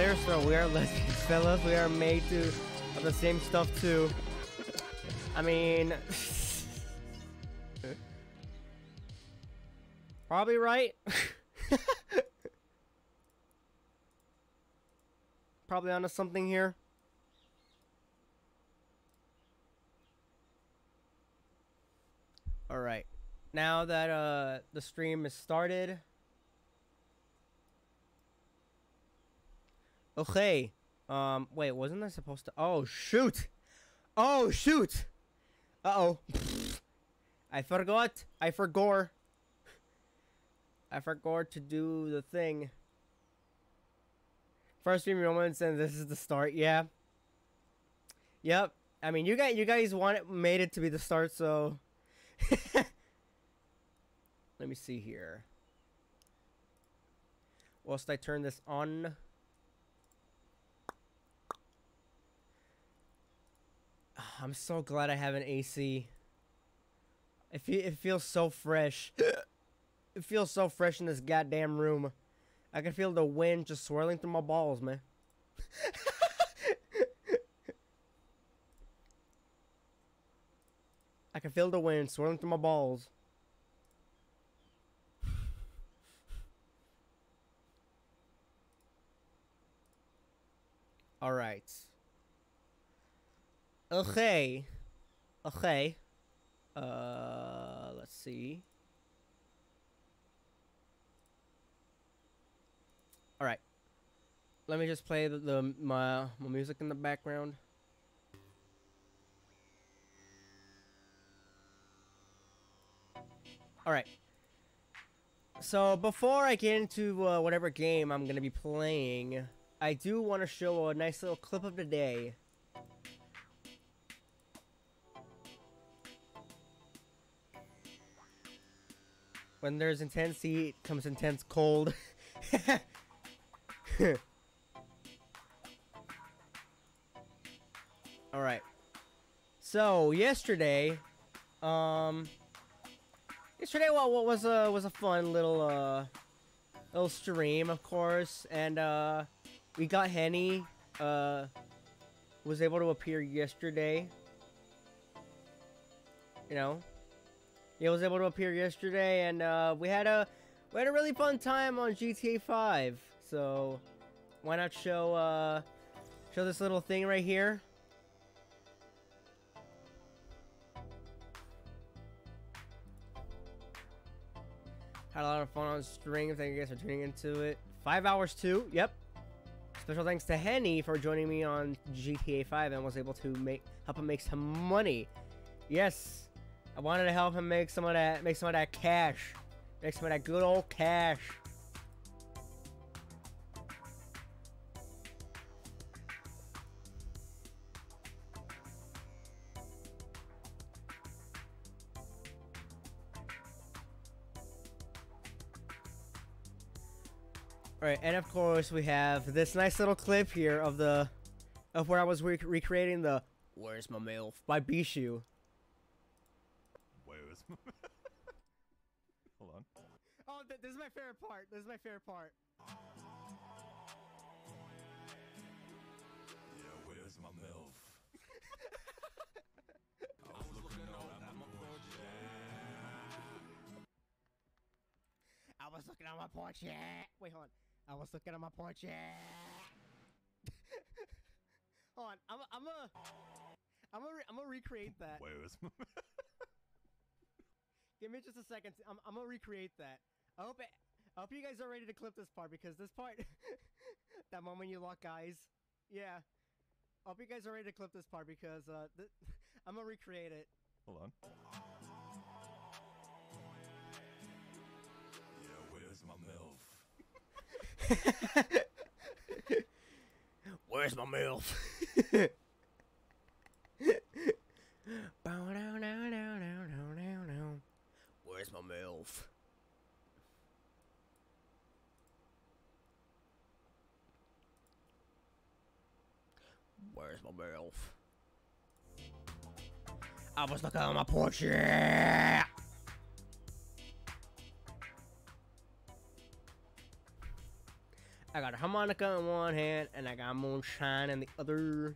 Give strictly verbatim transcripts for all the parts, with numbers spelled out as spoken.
clear, so we are lesbian fellas. We are made to of the same stuff too. I mean, probably right. Probably onto something here. All right, now that uh the stream is started. Okay. Um, wait, wasn't I supposed to? Oh, shoot. Oh, shoot. Uh-oh. I forgot. I forgot. I forgot to do the thing. First few moments, and this is the start. Yeah. Yep. I mean, you guys, you guys want it, made it to be the start, so. Let me see here. Whilst I turn this on. I'm so glad I have an A C. It, fe it feels so fresh. It feels so fresh in this goddamn room. I can feel the wind just swirling through my balls, man. I can feel the wind swirling through my balls. All right. Okay. Okay. Uh, let's see. All right. Let me just play the, the my my music in the background. All right. So before I get into uh, whatever game I'm gonna be playing, I do want to show a nice little clip of the day. When there's intense heat, comes intense cold. Alright. So, yesterday, um... Yesterday, well, what was a, was a fun little, uh... little stream, of course. And, uh... we got Henny, uh... was able to appear yesterday. You know? He was able to appear yesterday, and uh, we had a we had a really fun time on G T A five. So why not show uh, show this little thing right here? Had a lot of fun on stream. Thank you guys for tuning into it. Five hours too. Yep. Special thanks to Henny for joining me on G T A five and was able to make help him make some money. Yes. I wanted to help him make some of that, make some of that cash, make some of that good old cash. All right, and of course we have this nice little clip here of the, of where I was rec recreating the "Where's My MILF" by Bishu. Hold on. Oh, th this is my favorite part. This is my favorite part. Yeah, where's my MILF? I was looking out at my project. I was looking at my porch. Yeah. Wait, hold on. I was looking at my porch. Yeah. Hold on. I'm. I'm a. I'm a. I'm gonna recreate that. Where's my Give me just a second. I'm, I'm gonna recreate that. I hope it, I hope you guys are ready to clip this part, because this part, that moment you lock eyes, yeah. I hope you guys are ready to clip this part, because uh, th I'm gonna recreate it. Hold on. Yeah, where's my MILF? Where's my MILF? Bow down, down, down, down, down, down. Where's my MILF? Where's my MILF? I was looking on my porch, yeah! I got a harmonica in one hand, and I got moonshine in the other.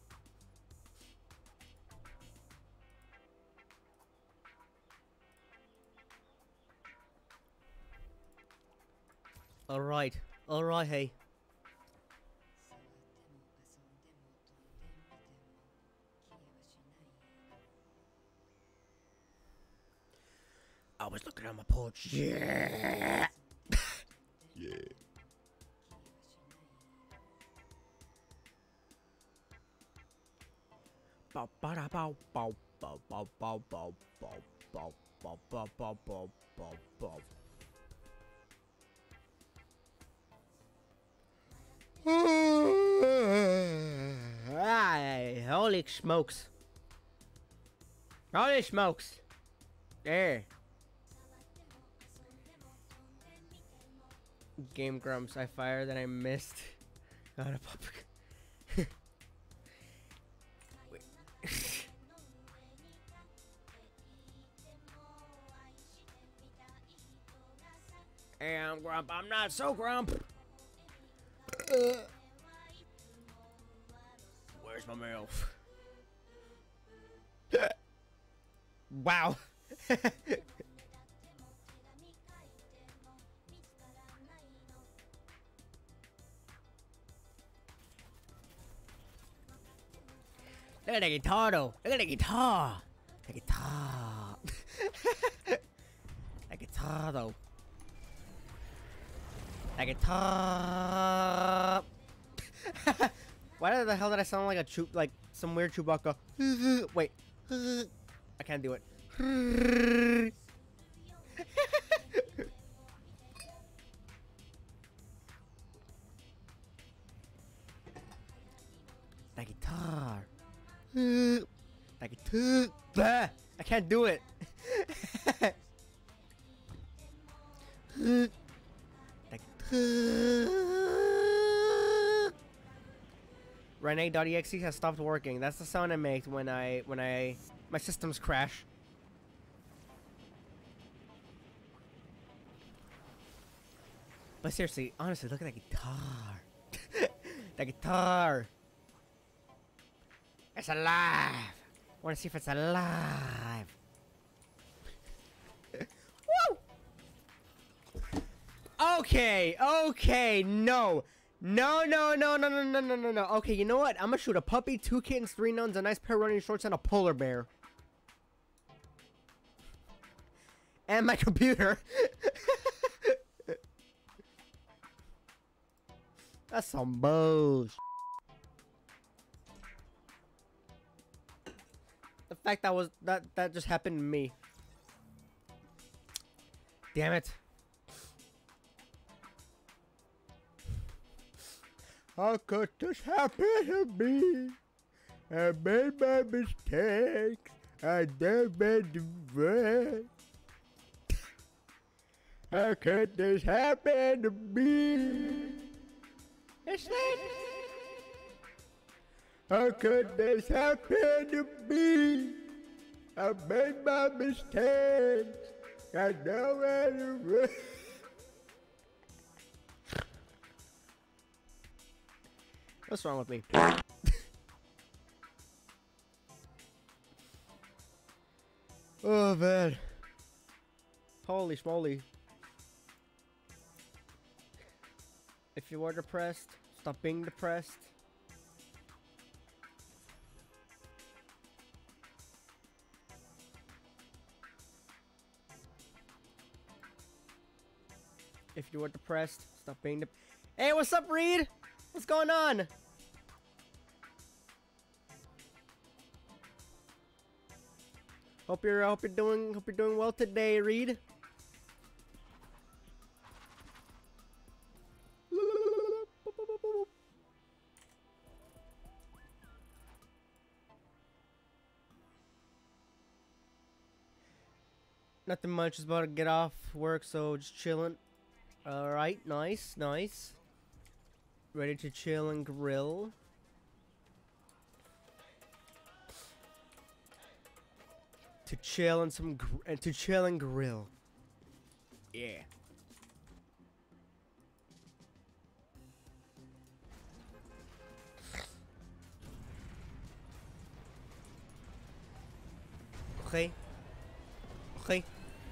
Alright, alright, hey. I was looking at my porch. Yeah. Yeah. Bow ba da bow bow bow bow bow bow bow bow bow bow bow bow bow bow. Ay, holy smokes. Holy smokes. There. Game Grumps, I fired that I missed. Got a pop. Wait. Hey, I'm Grump. I'm not so Grump. Uh. Where's my MILF? Wow. Look at the guitar though. Look at the guitar. The guitar. The guitar though. The guitar. Why the hell did I sound like a chew like some weird Chewbacca? Wait. I can't do it. The guitar. Like it. I can't do it. Like Renee.exe has stopped working. That's the sound I make when I when I my systems crash. But seriously, honestly, look at that guitar. That guitar. It's alive. I want to see if it's alive. Woo! Okay, okay, no. No, no, no, no, no, no, no, no, no. Okay, you know what? I'm gonna shoot a puppy, two kittens, three nuns, a nice pair of running shorts, and a polar bear. And my computer. That's some bullshit. The fact that was that that just happened to me. Damn it. How could this happen to me? I made my mistakes. I never made the right. How could this happen to me? It's like, how could this happen to me? I made my mistakes. I know where to run. What's wrong with me? Oh man. Holy schmoly. If you are depressed, stop being depressed. If you are depressed, stop being depressed. Hey, what's up, Reed? What's going on? Hope you're hope you're doing hope you're doing well today, Reed. Nothing much, just about to get off work, so just chilling. Alright, nice, nice. Ready to chill and grill. To chill and some gr uh, to chill and grill. Yeah. Okay. Okay.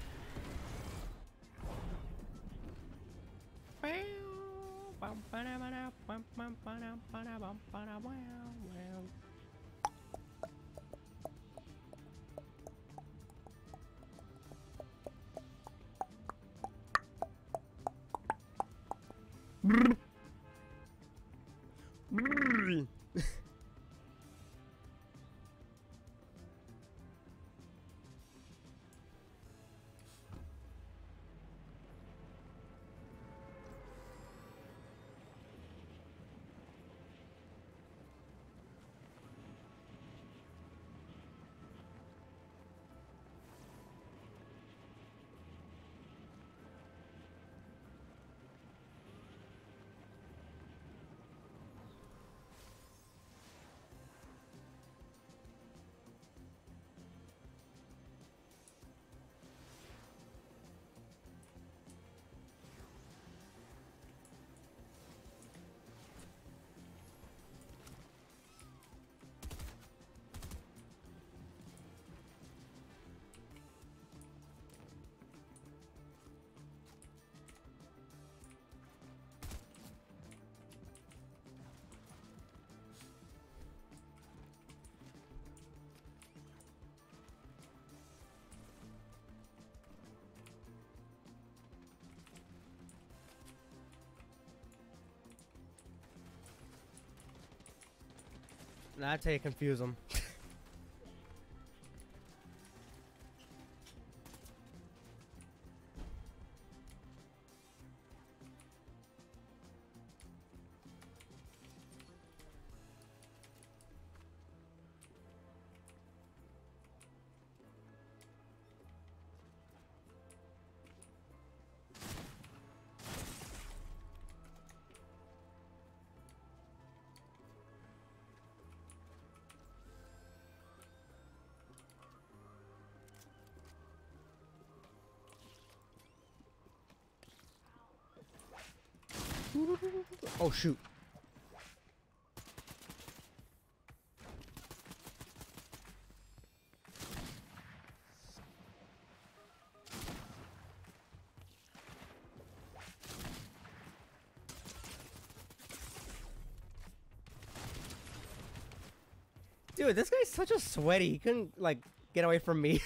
That's how you confuse them. Oh shoot. Dude, this guy's such a sweaty. He couldn't, like, get away from me.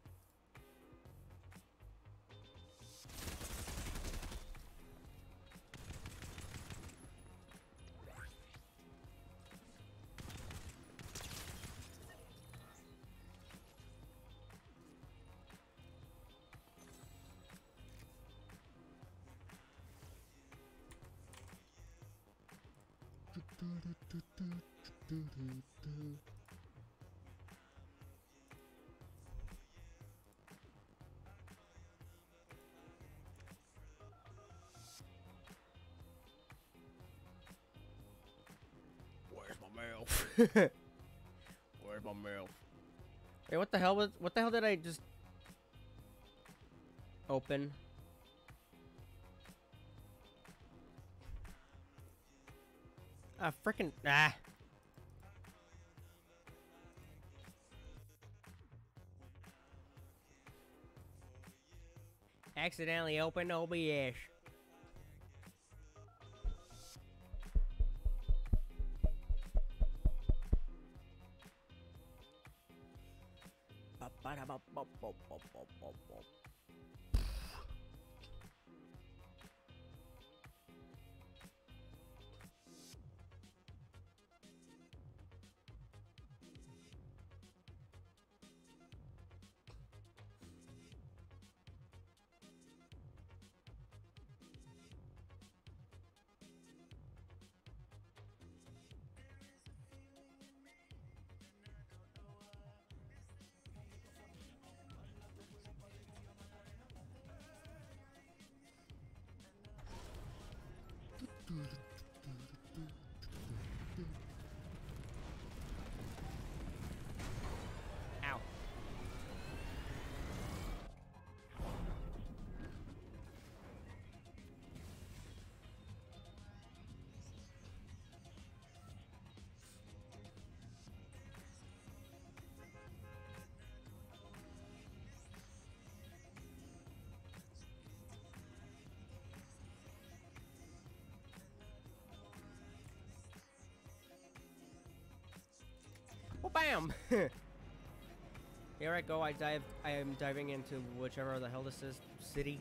Where's my mouth? Where's my mouth? Wait, what the hell was? What the hell did I just open? Ah, frickin' ah. Accidentally opened O B S. Bam! Here I go. I dive. I am diving into whichever the hell this is. City.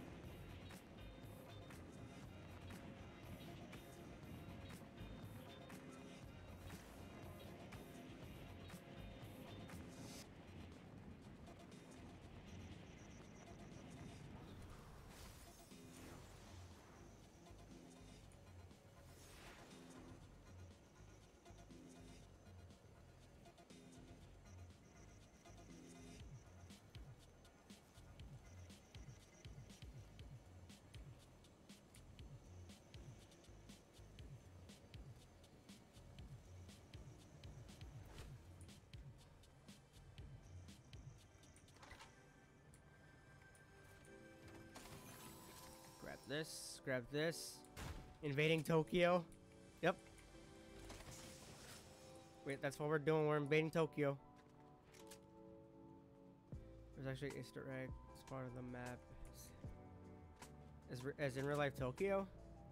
Grab this, grab this. Invading Tokyo. Yep. Wait, that's what we're doing. We're invading Tokyo. There's actually Easter egg. It's part of the map. As, as in real life Tokyo?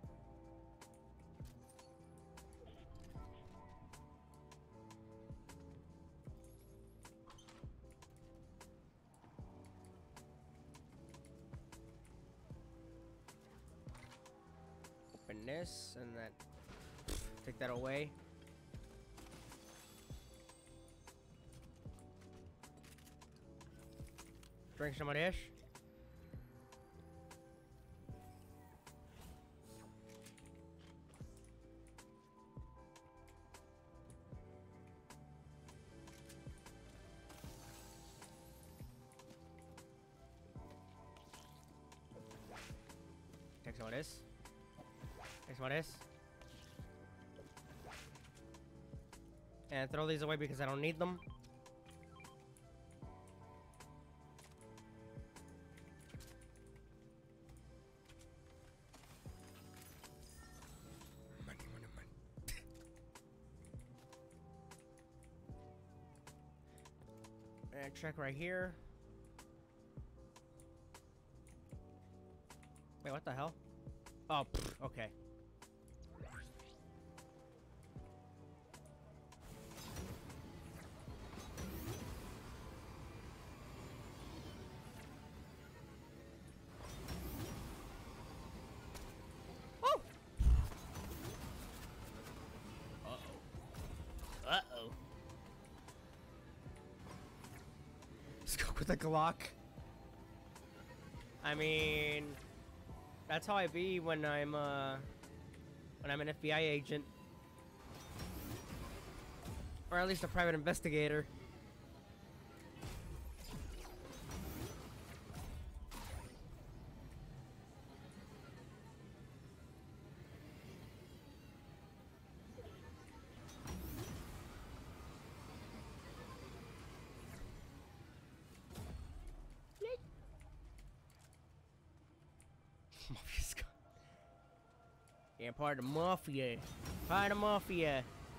Open this and then take that away. Drink some of this. Take some of this. Take some of this. And throw these away because I don't need them. Money, money, money. And check right here. Wait, what the hell? Oh, pff, okay. Oh! Uh-oh. Uh-oh. Let's go with the Glock. I mean, that's how I be when I'm uh when I'm an F B I agent. Or at least a private investigator. Mafia's gone. Yeah, part of the mafia. Part of the mafia.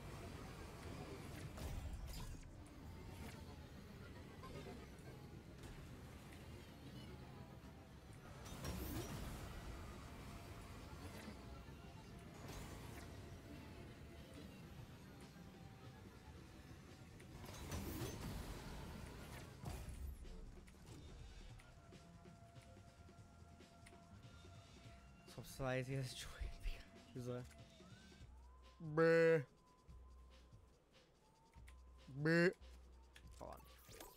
So slides, he has joy. He's a bruh. Bruh. Hold on.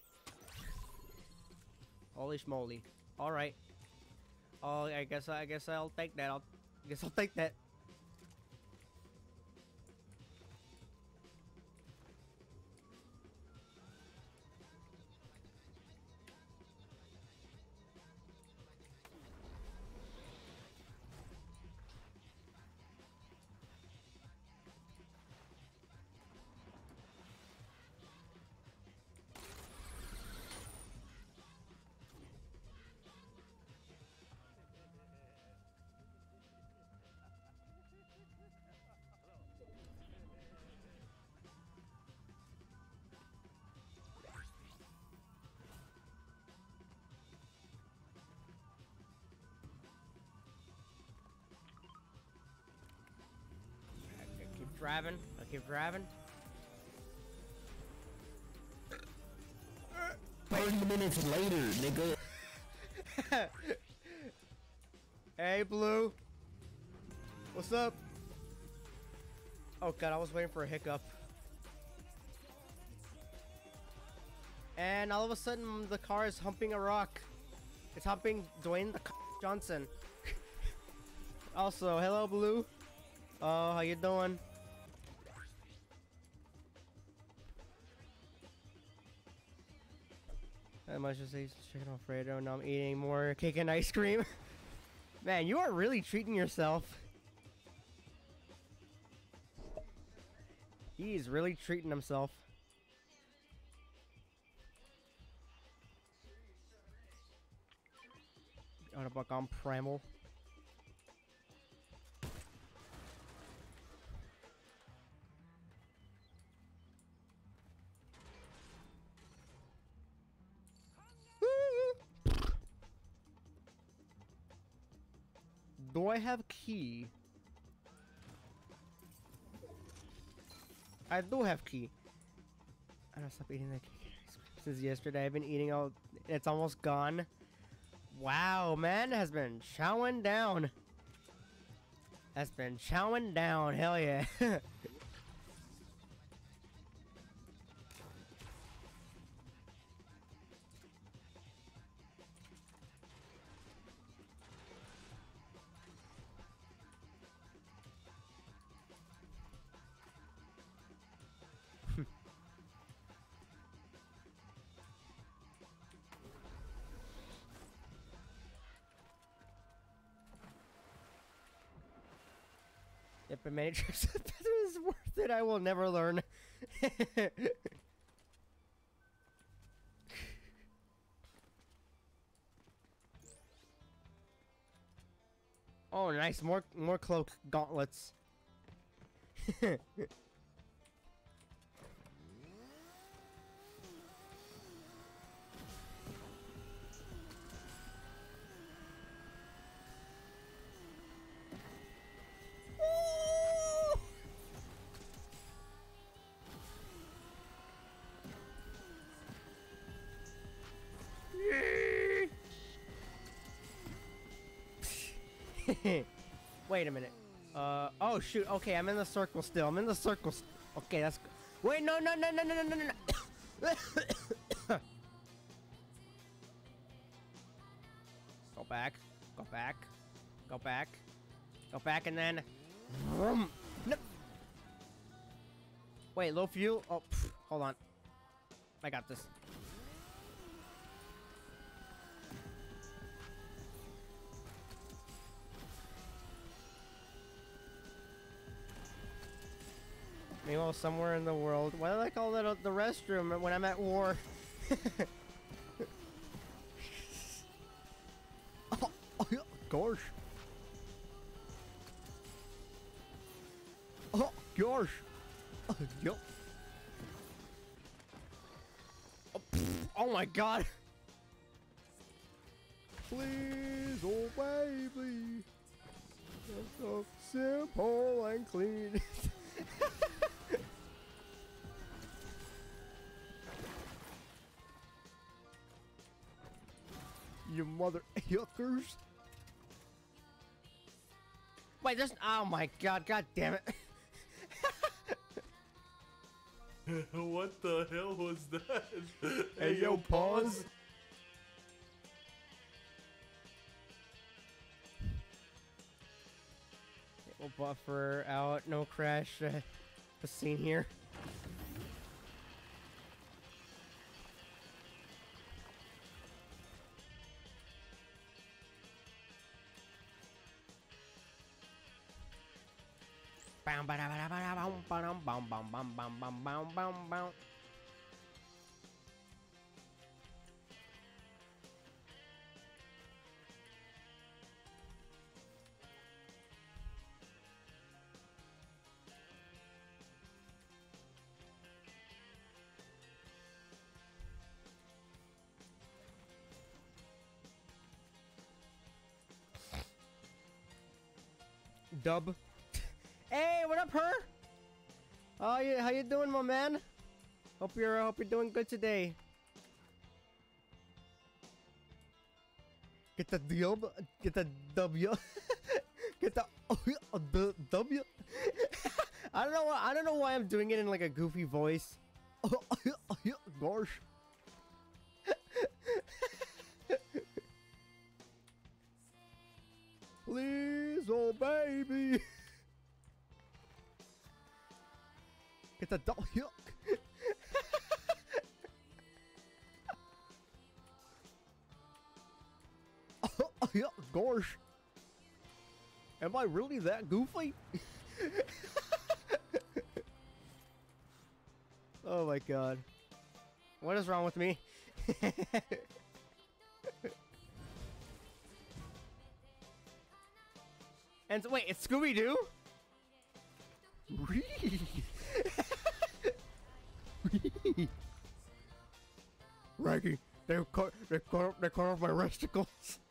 Holy schmoly. Alright. Oh, I guess I guess I'll take that. I'll I guess I'll take that. I keep driving. I keep driving. three minutes later, nigga. Hey, Blue. What's up? Oh god, I was waiting for a hiccup. And all of a sudden, the car is humping a rock. It's humping Dwayne the Johnson. Also, hello, Blue. Oh, how you doing? I must just say chicken Alfredo. Now I'm eating more cake and ice cream. Man, you are really treating yourself. He's really treating himself. Autobot on Primal. Do I have key? I do have key. I don't stop eating that cake since yesterday. I've been eating all. It's almost gone. Wow, man has been chowing down. Has been chowing down. Hell yeah. Yep, but many trips is worth it. I will never learn. Oh, nice. More more cloak gauntlets. Wait a minute. Uh oh shoot. Okay, I'm in the circle still. I'm in the circle. St okay, that's. Wait, no, no, no, no, no, no, no, no. Go back. Go back. Go back. Go back, and then. Vroom. No. Wait, low fuel. Oh, pff, hold on. I got this. Meanwhile, somewhere in the world, why do I call it a, the restroom when I'm at war? Oh, oh yeah, gosh. Oh gosh. Oh, yep. Oh, oh my god. Please, oh baby. That's so simple and clean. You mother yuckers. Wait, there's. Oh my god, god damn it. What the hell was that? Hey, yo, pause. We'll buffer out, no crash. Uh, the scene here. Bam, ba, da, ba, da, ba, da, bam, ba, dum, bam, bam, bam, bam, bam, bam, bam, bam. Dub. Hey, what up, her? Oh, yeah, how you doing, my man? Hope you're, uh, hope you're doing good today. Get the W. Get the W. Get the the W. I don't know why. I don't know why I'm doing it in like a goofy voice. Gosh. Please, oh baby. Get the W. Gosh. Am I really that goofy? Oh my god. What is wrong with me? And so, wait, it's Scooby-Doo? Raggy, they cut, they cut, they cut off my resticles.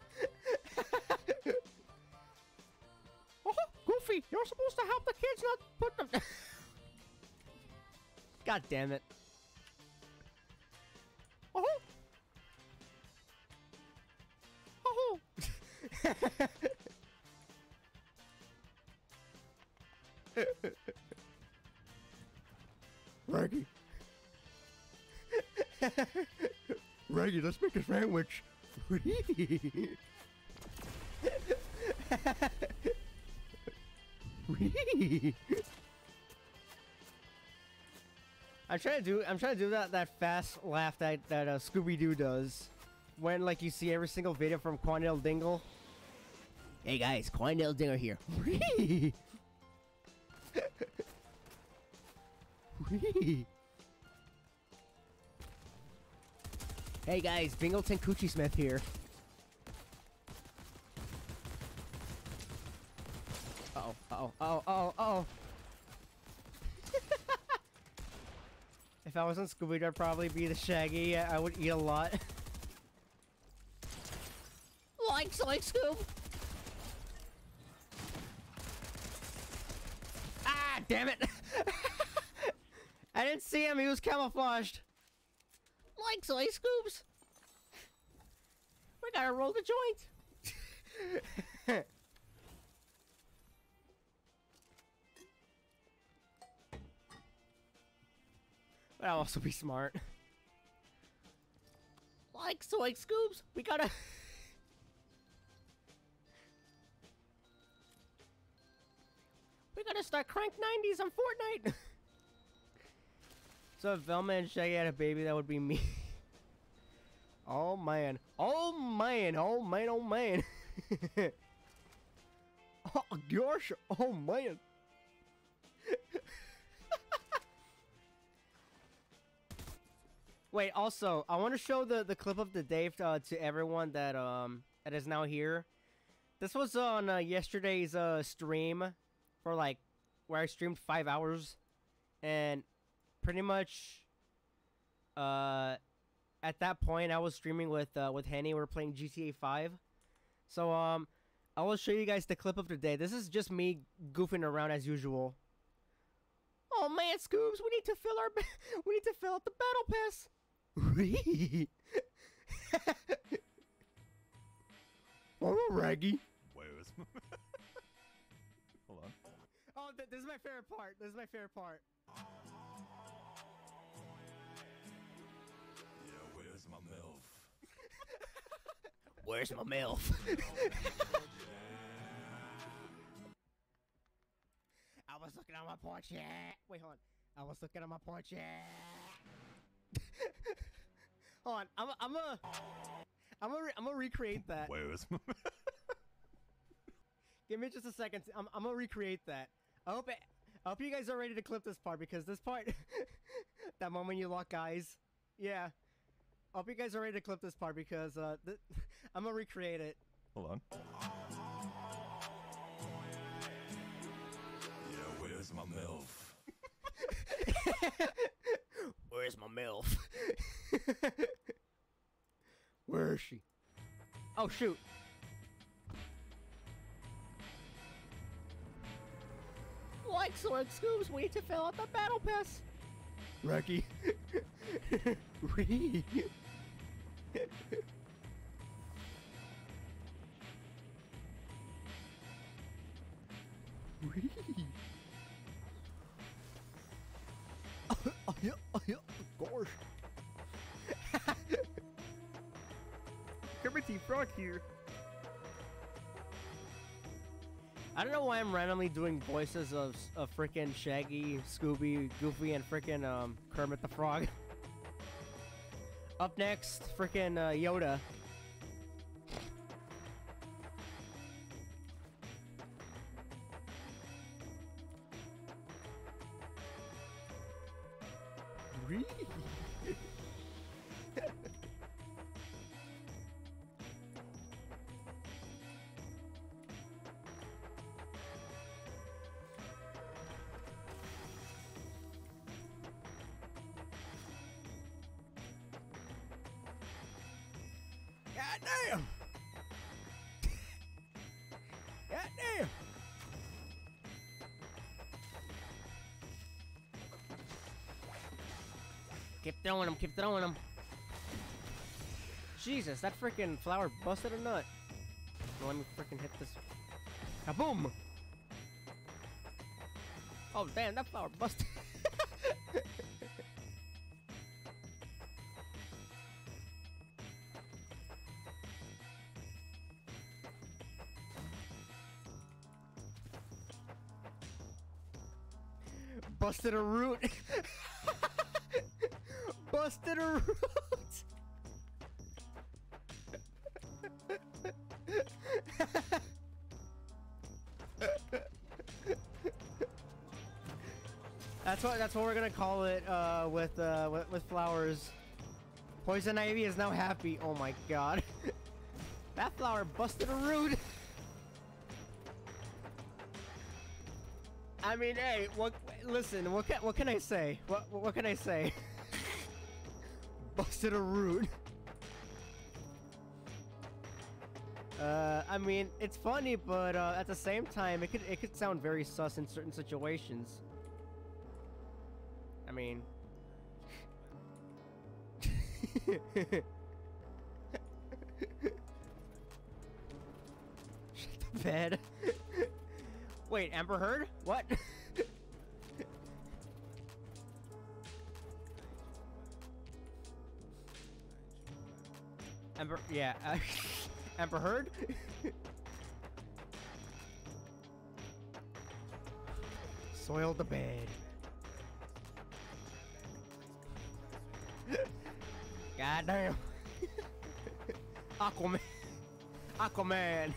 Oh, Goofy, you're supposed to help the kids, not put them. God damn it. Oh. Oh. Raggy. Raggy, let's make a sandwich. I'm trying to do. I'm trying to do that that fast laugh that that uh, Scooby-Doo does, when like you see every single video from Quandale Dingle. Hey guys, Quandale Dingle here. Hey guys, Bingleton Coochie Smith here. Uh oh, uh oh, uh oh, uh oh, uh oh. If I wasn't Scooby-Doo, I'd probably be the Shaggy. I would eat a lot. Like, like, Scoob! Ah, damn it! I didn't see him, he was camouflaged. Like, so, like, Scoobs! We gotta roll the joint! But I'll also be smart. Like, so, like, Scoobs, we gotta... we gotta start crank nineties on Fortnite! So if Velma and Shaggy had a baby, that would be me. Oh man. Oh man, oh man, oh man. Oh gosh, oh man. Wait, also, I want to show the, the clip of the day uh, to everyone that um that is now here. This was on uh, yesterday's uh, stream for like, where I streamed five hours. And pretty much, uh, at that point, I was streaming with uh, with Henny. We were playing G T A five. So um, I will show you guys the clip of the day. This is just me goofing around as usual. Oh man, Scoobs, we need to fill our we need to fill out the battle pass. Oh, Raggy. Where's my... Hold on. Oh, th this is my favorite part. This is my favorite part. Yeah, where's my MILF? Where's my MILF? I was looking at my portrait. Wait, hold on. I was looking at my portrait. Hold on. I'm. I'm a. I'm gonna. I'm gonna recreate that. Where's my... Give me just a second. I'm. I'm gonna recreate that. I hope. It, I hope you guys are ready to clip this part, because this part, that moment you lock eyes. Yeah. I hope you guys are ready to clip this part, because uh, th I'm gonna recreate it. Hold on. Yeah, where's my MILF? Where's my MILF? Where is she? Oh, shoot. Like Sword Scoobs, we need to fill out the battle pass. Raggy. Oh yeah, oh yeah, of course. Kermit the Frog here. I don't know why I'm randomly doing voices of of freaking Shaggy, Scooby, Goofy, and freaking um Kermit the Frog. Up next, freaking uh, Yoda. God damn! God damn! Keep throwing him, keep throwing him. Jesus, that freaking flower busted a nut. Well, let me freaking hit this. Kaboom! Oh damn, that flower busted. Busted a root. Busted a root. That's what that's what we're gonna call it uh, with, uh, with with flowers. Poison Ivy is now happy. Oh my god, that flower busted a root. I mean, hey, what? Listen, what can what can I say? What what can I say? Busted a root. Uh, I mean, it's funny, but uh, at the same time, it could it could sound very sus in certain situations. I mean, shut the bed. Wait, Amber Heard? What? Amber, yeah, uh, Amber Heard? Soil the bed. God damn. Aquaman. Aquaman.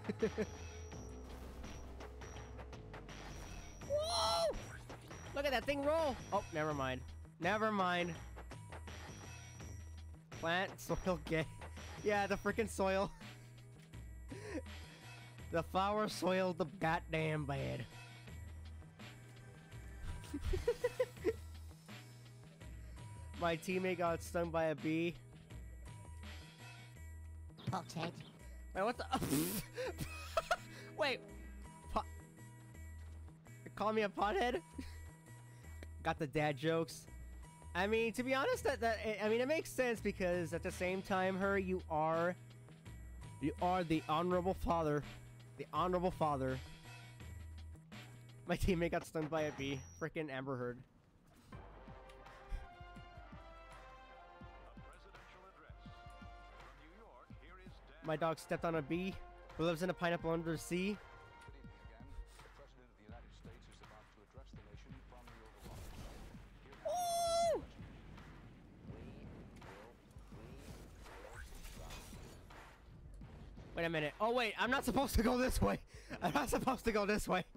Whoa! Look at that thing roll. Oh, never mind. Never mind. Plant, soil, gay. Yeah, the freaking soil. The flower soiled the goddamn bed. My teammate got stung by a bee. Pothead. Wait, what the? Wait. Pot. You call me a pothead? Got the dad jokes. I mean, to be honest, that that I mean, it makes sense because at the same time, her, you are, you are the honorable father, the honorable father. My teammate got stung by a bee. Frickin' Amber Heard. My dog stepped on a bee who lives in a pineapple under the sea. Ooh! Wait a minute. Oh wait, I'm not supposed to go this way. I'm not supposed to go this way.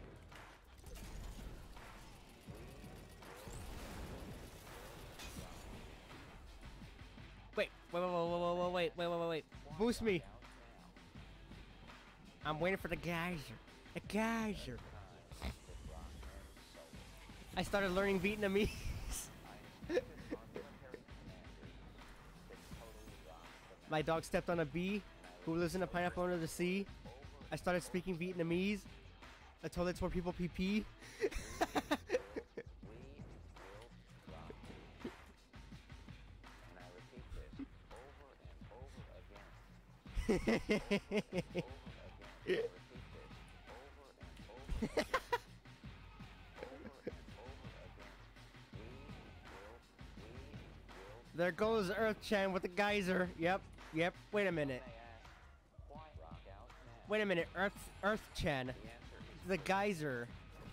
Wait, wait, wait, wait, wait, wait, wait, wait, wait, wait. Boost me. I'm waiting for the geyser. The geyser. I started learning Vietnamese. My dog stepped on a bee who lives in a pineapple under the sea. I started speaking Vietnamese. I told it's where people pee pee. There goes Earth-chan with the geyser. Yep, yep. Wait a minute. Wait a minute. Earth, Earth-chan. The geyser.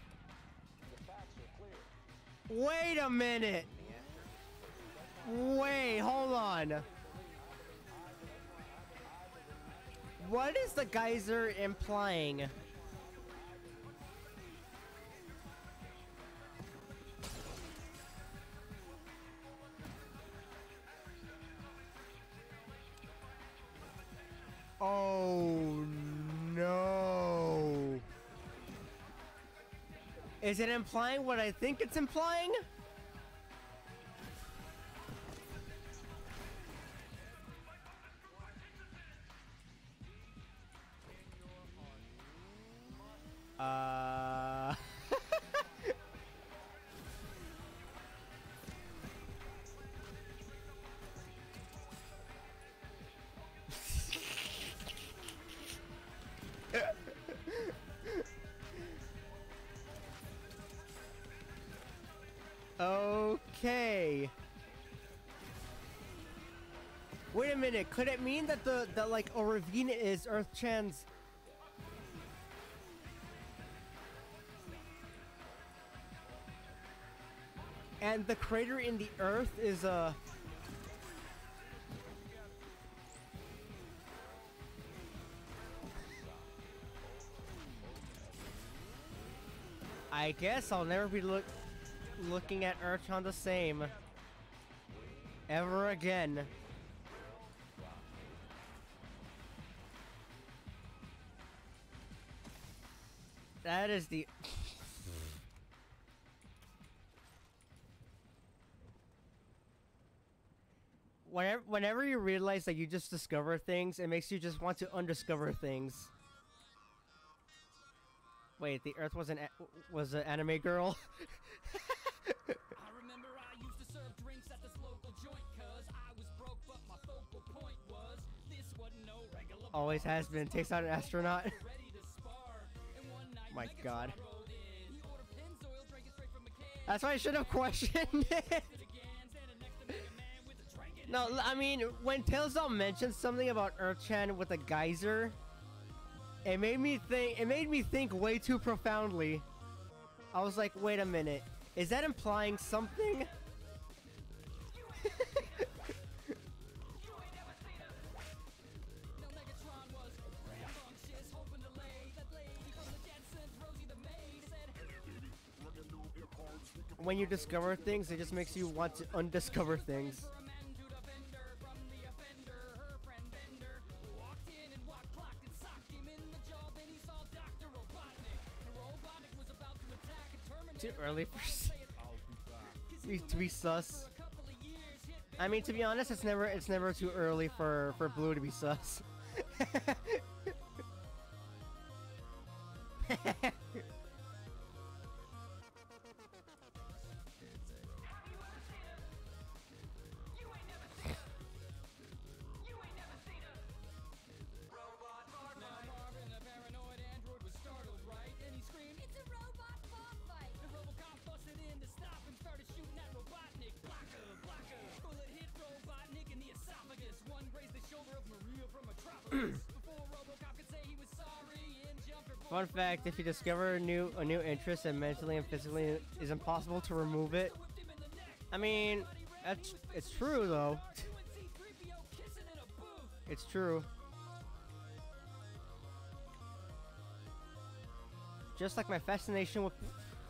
Wait a minute. Wait, hold on. What is the geyser implying? Oh no. Is it implying what I think it's implying? Uh Okay. Wait a minute, could it mean that the that like a ravine is Earth-chan's and the crater in the earth is a uh... I guess I'll never be look looking at Earth-chan the same ever again. That is the Whenever, whenever you realize that you just discover things, it makes you just want to undiscover things. Wait, the Earth was an a was an anime girl. I remember I used to serve drinks at this local joint, cause I was broke, but my focal point was this wasn't no regular. Always has been. Takes out an astronaut. Ready to spar, and one night My Megatron God. rolled in. He ordered Pennzoil, drank it straight from a can. That's why I should have questioned it. No, I mean, when Tailsdall mentioned something about Earth-chan with a geyser, it made me think, it made me think way too profoundly. I was like, wait a minute, is that implying something? When you discover things, it just makes you want to undiscover things. Too early for s be, to be sus. I mean, to be honest, it's never it's never too early for for Blue to be sus. Fun fact, if you discover a new a new interest and mentally and physically is impossible to remove it. I mean, that's it's true though. It's true. Just like my fascination with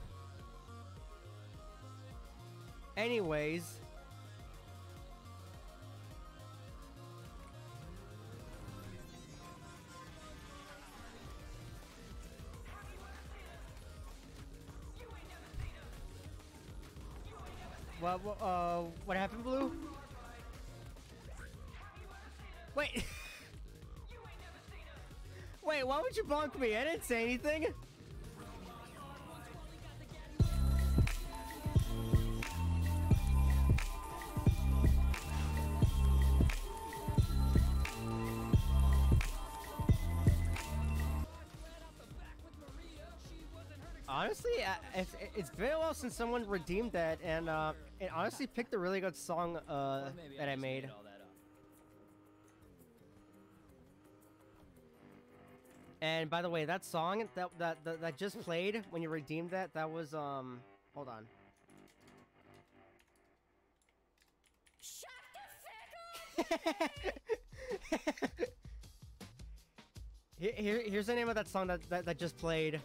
Anyways, What, what, uh, what happened, Blue? Wait. Wait, why would you bonk me? I didn't say anything. honestly, uh, it's it's been a while since someone redeemed that, and uh, it honestly picked a really good song uh, Or maybe that I just made. all that up. And by the way, that song that, that that that just played when you redeemed that, that was um. Hold on. here, here, here's the name of that song that that, that just played.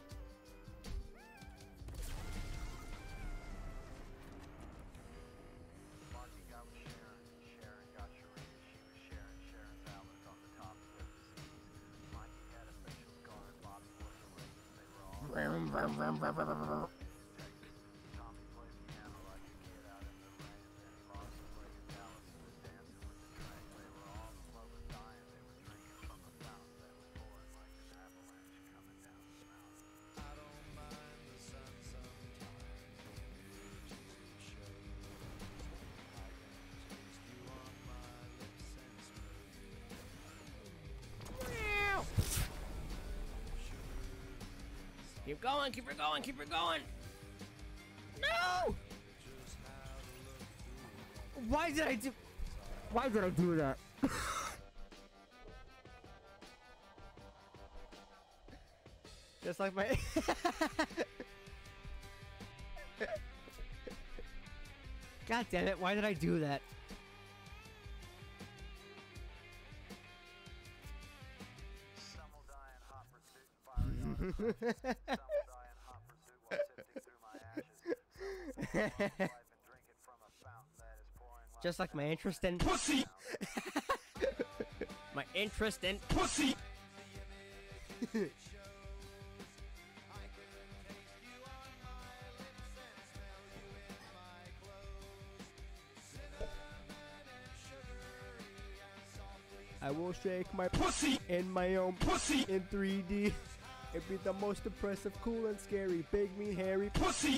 Marky got with Sharon, Sharon got Sharita, she was sharing Sharon's hours on the topic of disease. Mikey had a facial scar and Bobby was a rapist. They were all in Texas. Tommy played piano like a kid out in the rain. Then Boston played in Dallas and was dancing with the train. They were all in love with dying. They were drinking from a fountain that was pouring like an avalanche coming down the mountain. I don't mind the sun sometimes. Keep going, keep it going, keep it going. No! Why did I do? Why did I do that? Just like my. God damn it! Why did I do that? Some will die in hot pursuit and fiery artists. Some will die in hot pursuit while sifting through my ashes. Some will fall off life and drink it from a fountain that is pouring like Just like my interest in Pussy! my interest in Pussy! I will shake my Pussy! in my own Pussy! in three D. It'd be the most impressive, cool, and scary. Big, mean, hairy. Pussy!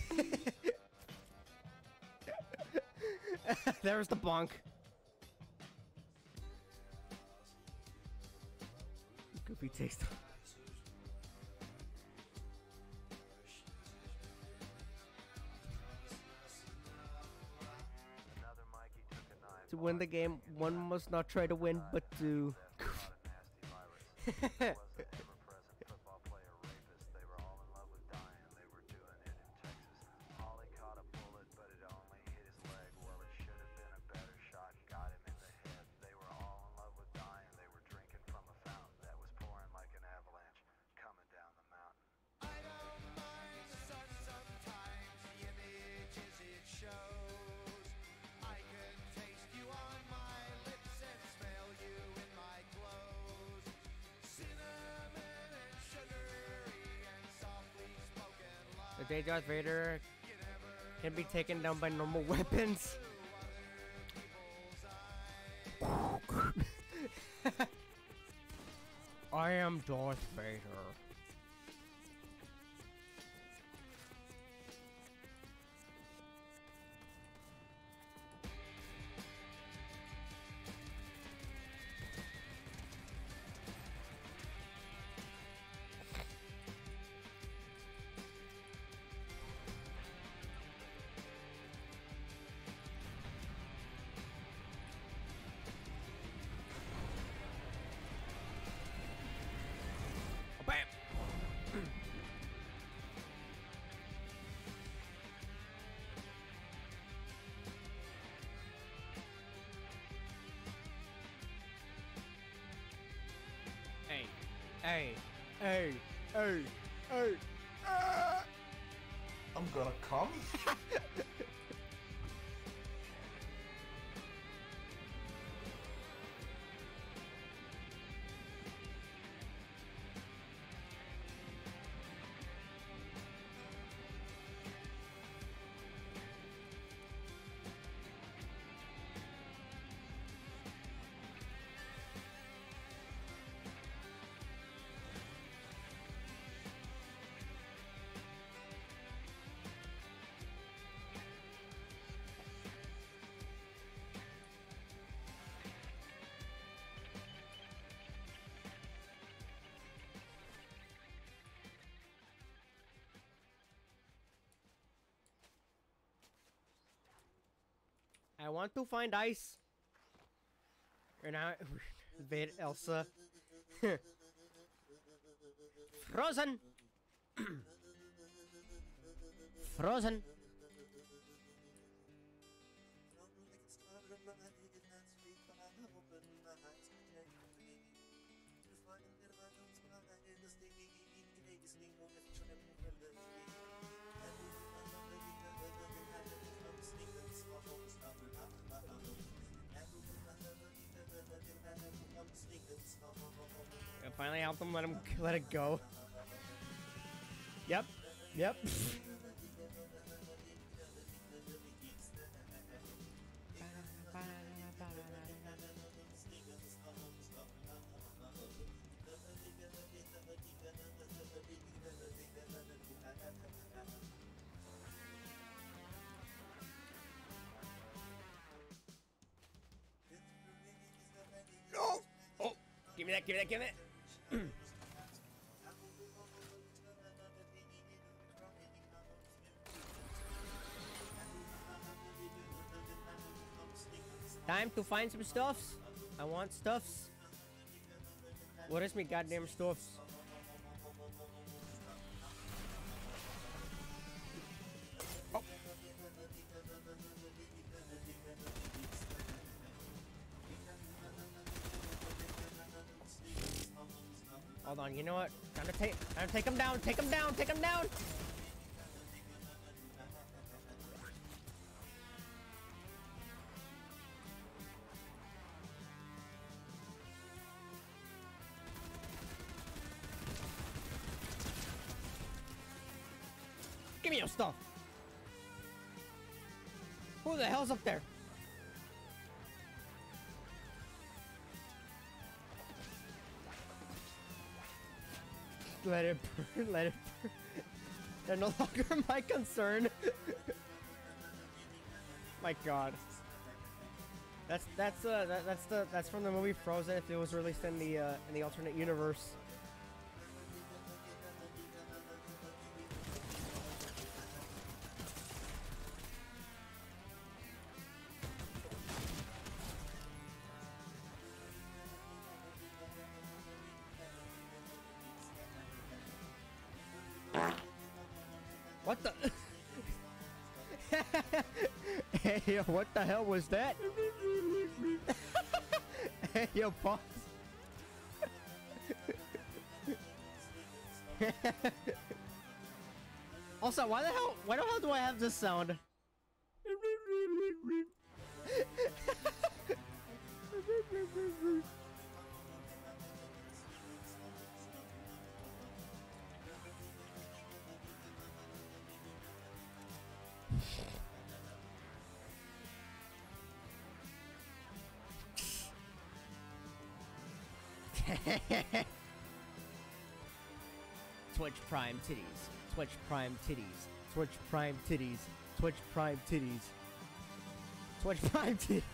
There's the bonk. Goofy takes the. another Mikey took a knife. To win the game, one must not try to win, but to. Caught a nasty virus. It was an ever-present football player rapist. They were all in love with dying. They were doing it in Texas. Ollie caught a bullet, but it only hit his leg. Well, it should have been a better shot. Got him in the head. They were all in love with dying. They were drinking from a fountain that was pouring like an avalanche coming down the mountain. I don't mind the sun sometimes. The images it shows. I can taste you on my lips and smell you in my clothes. Cinnamon and sugary and softly spoken love. The day Darth Vader can be taken down by normal weapons. I am Darth Vader. Bam! Hey, hey, hey, hey, hey, ah! I'm gonna come. I want to find ice. And I invade Elsa. Frozen. Frozen. I finally helped him let him let it go. Yep. Yep. No! Oh! Give me that, give me that, give me that! Time to find some stuffs. I want stuffs. What is me goddamn stuffs? Oh. Hold on, you know what? Time to take time to take him down, take him down, take him down! Give me your stuff! Who the hell's up there? Let it burn, let it burn. They're no longer my concern. My god. That's that's uh that, that's the that's from the movie Frozen if it was released in the uh in the alternate universe. What the? Hey, yo, what the hell was that? Hey, yo, boss. Also, why the hell? Why the hell do I have this sound? Twitch Prime titties. Twitch Prime titties. Twitch Prime titties. Twitch Prime titties. Twitch Prime titties.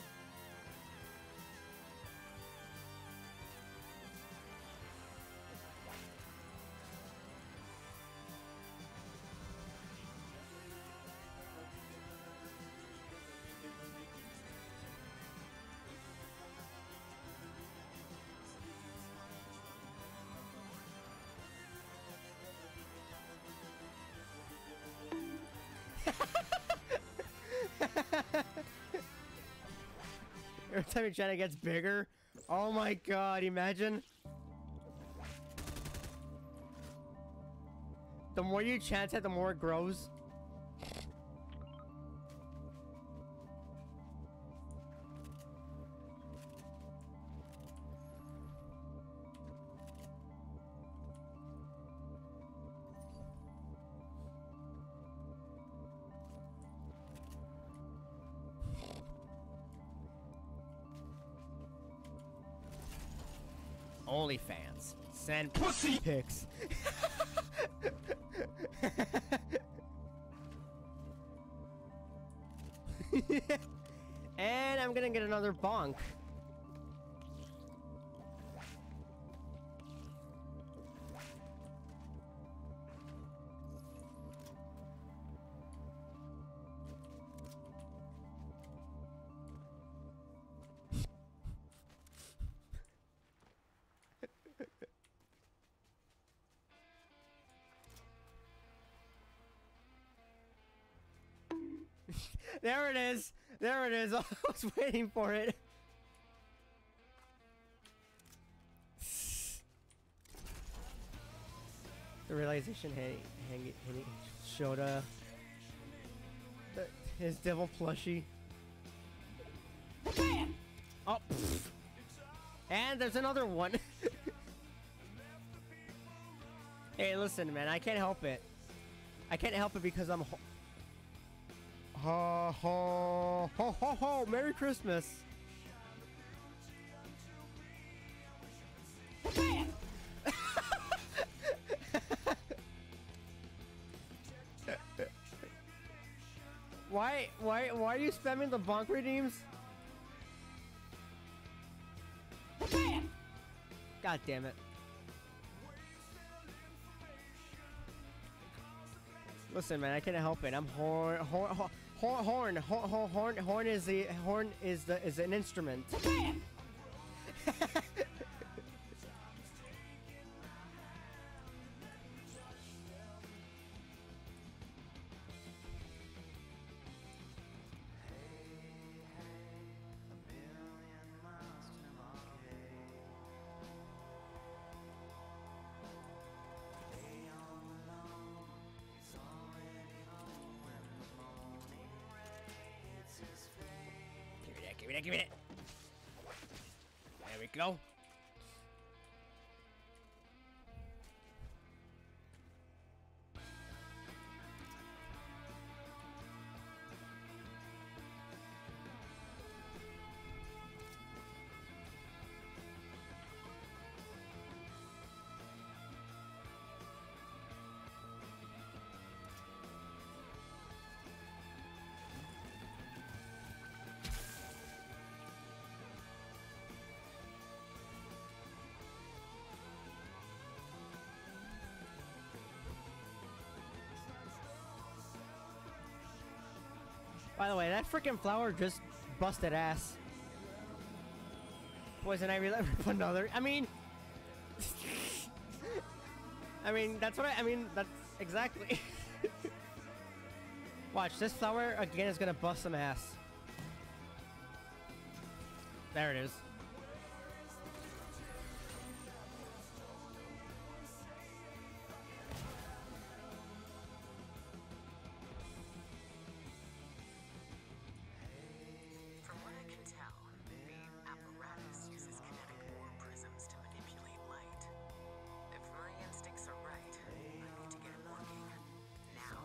Every time your channel gets bigger, oh my god, imagine. The more you chant it, the more it grows. OnlyFans. Send pussy pics. And I'm gonna get another bonk. There it is. There it is. I was waiting for it. The realization hang, hang, hang, Shota. The, his devil plushie. Oh, pfft. And there's another one. Hey, listen, man. I can't help it. I can't help it because I'm. Ho ho ho ho ho ho! Merry Christmas. Why, why, why are you spamming the bonk redeems? God damn it. Listen, man, I can't help it. I'm horn, horn, horn, horn, horn, horn, horn, horn is the horn is the is an instrument. Give me that, give me that. There we go. By the way, that freaking flower just busted ass. Poison Ivy, let me put another. I mean, I mean that's what I. I mean that's exactly. Watch, this flower again is gonna bust some ass. There it is. From what I can tell, the apparatus uses kinetic ore prisms to manipulate light. If my instincts are right, I need to get it working. Now.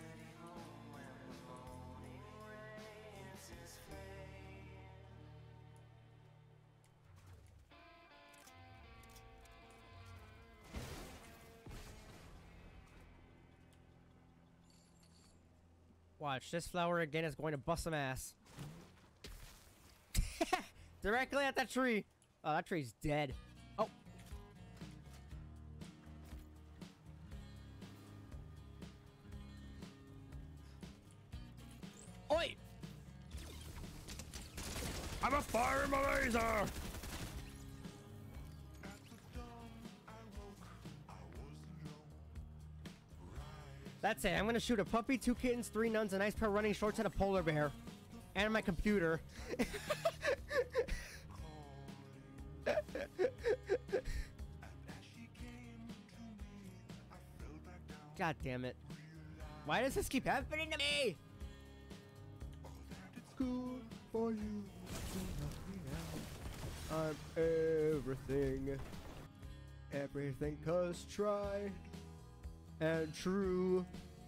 Watch, this flower again is going to bust some ass. Directly at that tree. Oh, that tree's dead. Oh. Oi! I'm a fire in my laser! That's it. I'm gonna shoot a puppy, two kittens, three nuns, a nice pair of running shorts, and a polar bear. And my computer. God damn it. Why does this keep happening to me? It's good for you. I'm everything. Everything cause try and true.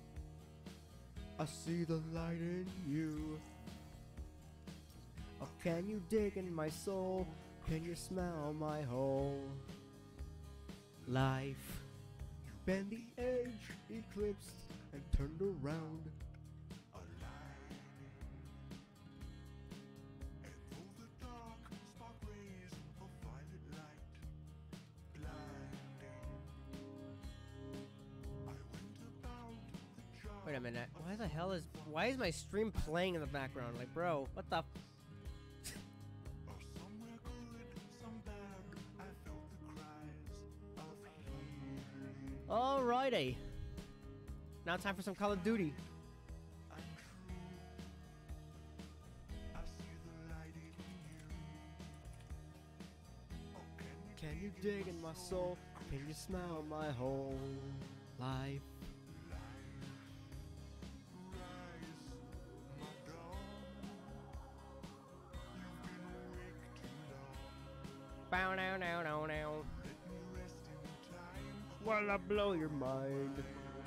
I see the light in you. Oh, can you dig in my soul? Can you smell my whole life? Been the edge eclipsed and turned around. Wait a minute. Why the hell is why is my stream playing in the background? Like, bro, what the? Alrighty. Now time for some Call of Duty. Can you dig in my soul? Can you smell my whole life? Bow now now now now. While I blow your mind.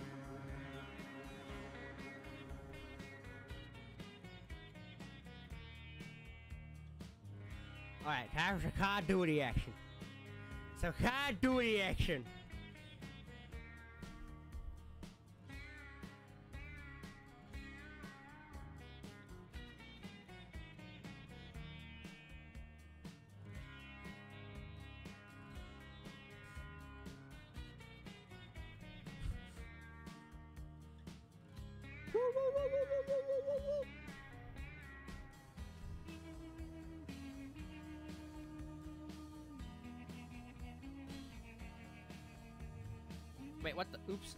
Alright, time for Call of Duty action. So Call of Duty action. Wait, what the? Oops.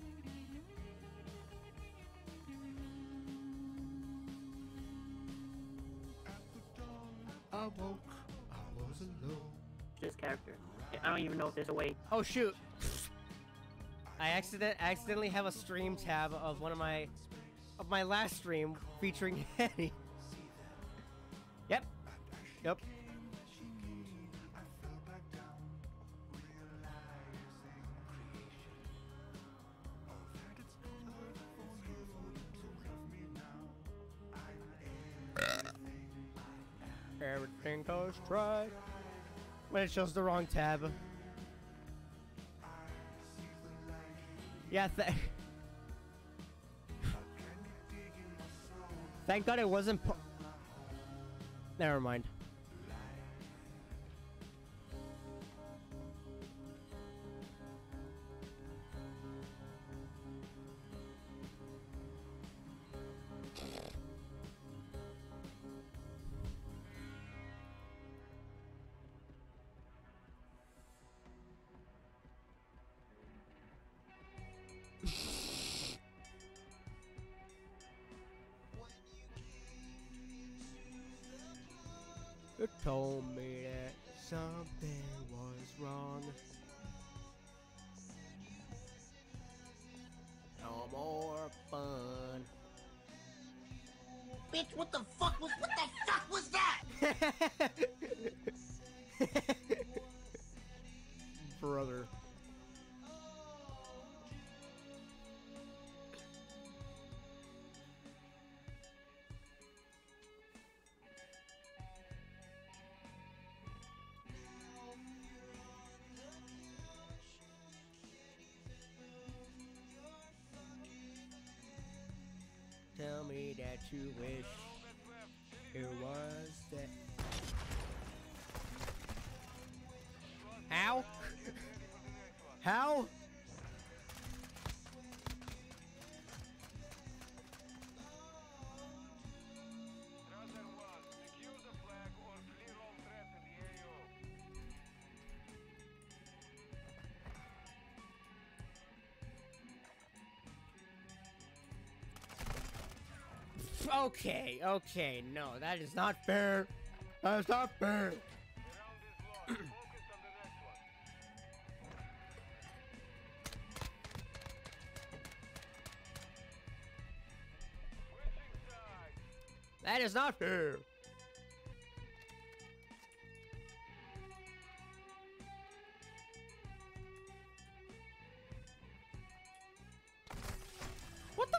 I woke, I was alone. This character. I don't even know if there's a way. Oh shoot! I accident accidentally have a stream tab of one of my of my last stream featuring Henny. Yep. Yep. Everything goes right when it shows the wrong tab. Yeah, th thank God it wasn't. Po Never mind. It told me that something was wrong. No more fun. Bitch, what the fuck was what the fuck was that? Brother. Tell me that you wish it was that. How? How? Okay, okay, no, that is not fair. That is not fair. That is not fair. What the?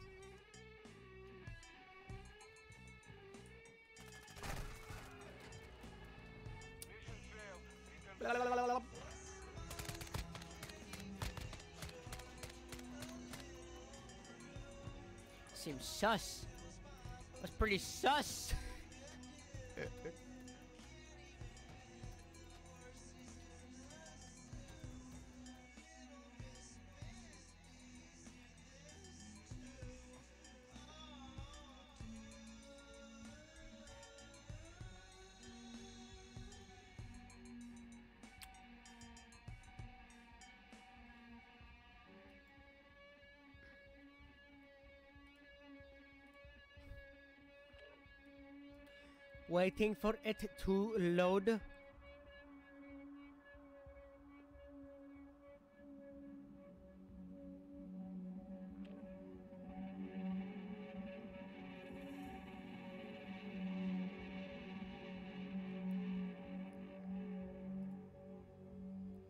Blah, blah, blah, blah, blah. Seems sus. That's pretty sus. Waiting for it to load.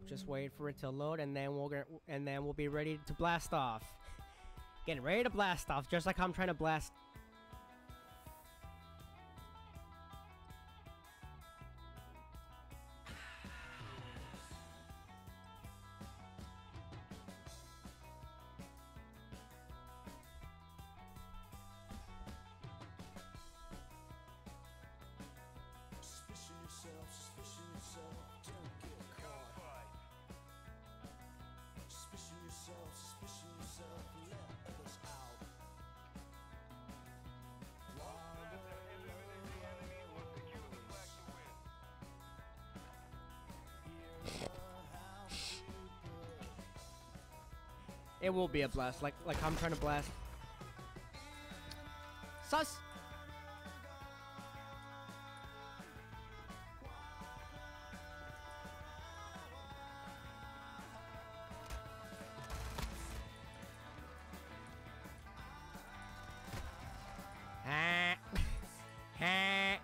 just wait for it to load, and then we'll get, and then we'll be ready to blast off. Getting ready to blast off, just like I'm trying to blast. It will be a blast, like like I'm trying to blast. Sus. Ha. Ha.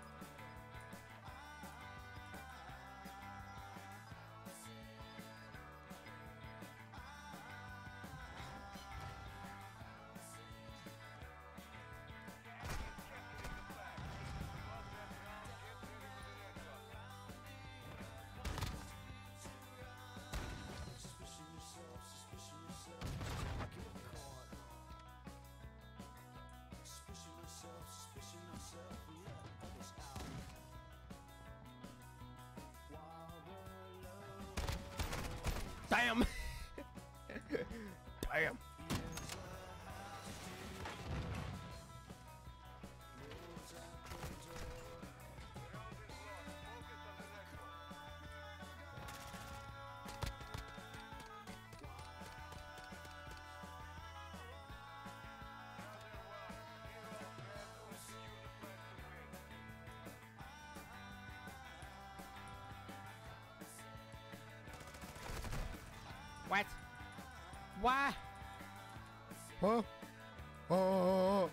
Damn! Damn! What? Why? Huh? Oh.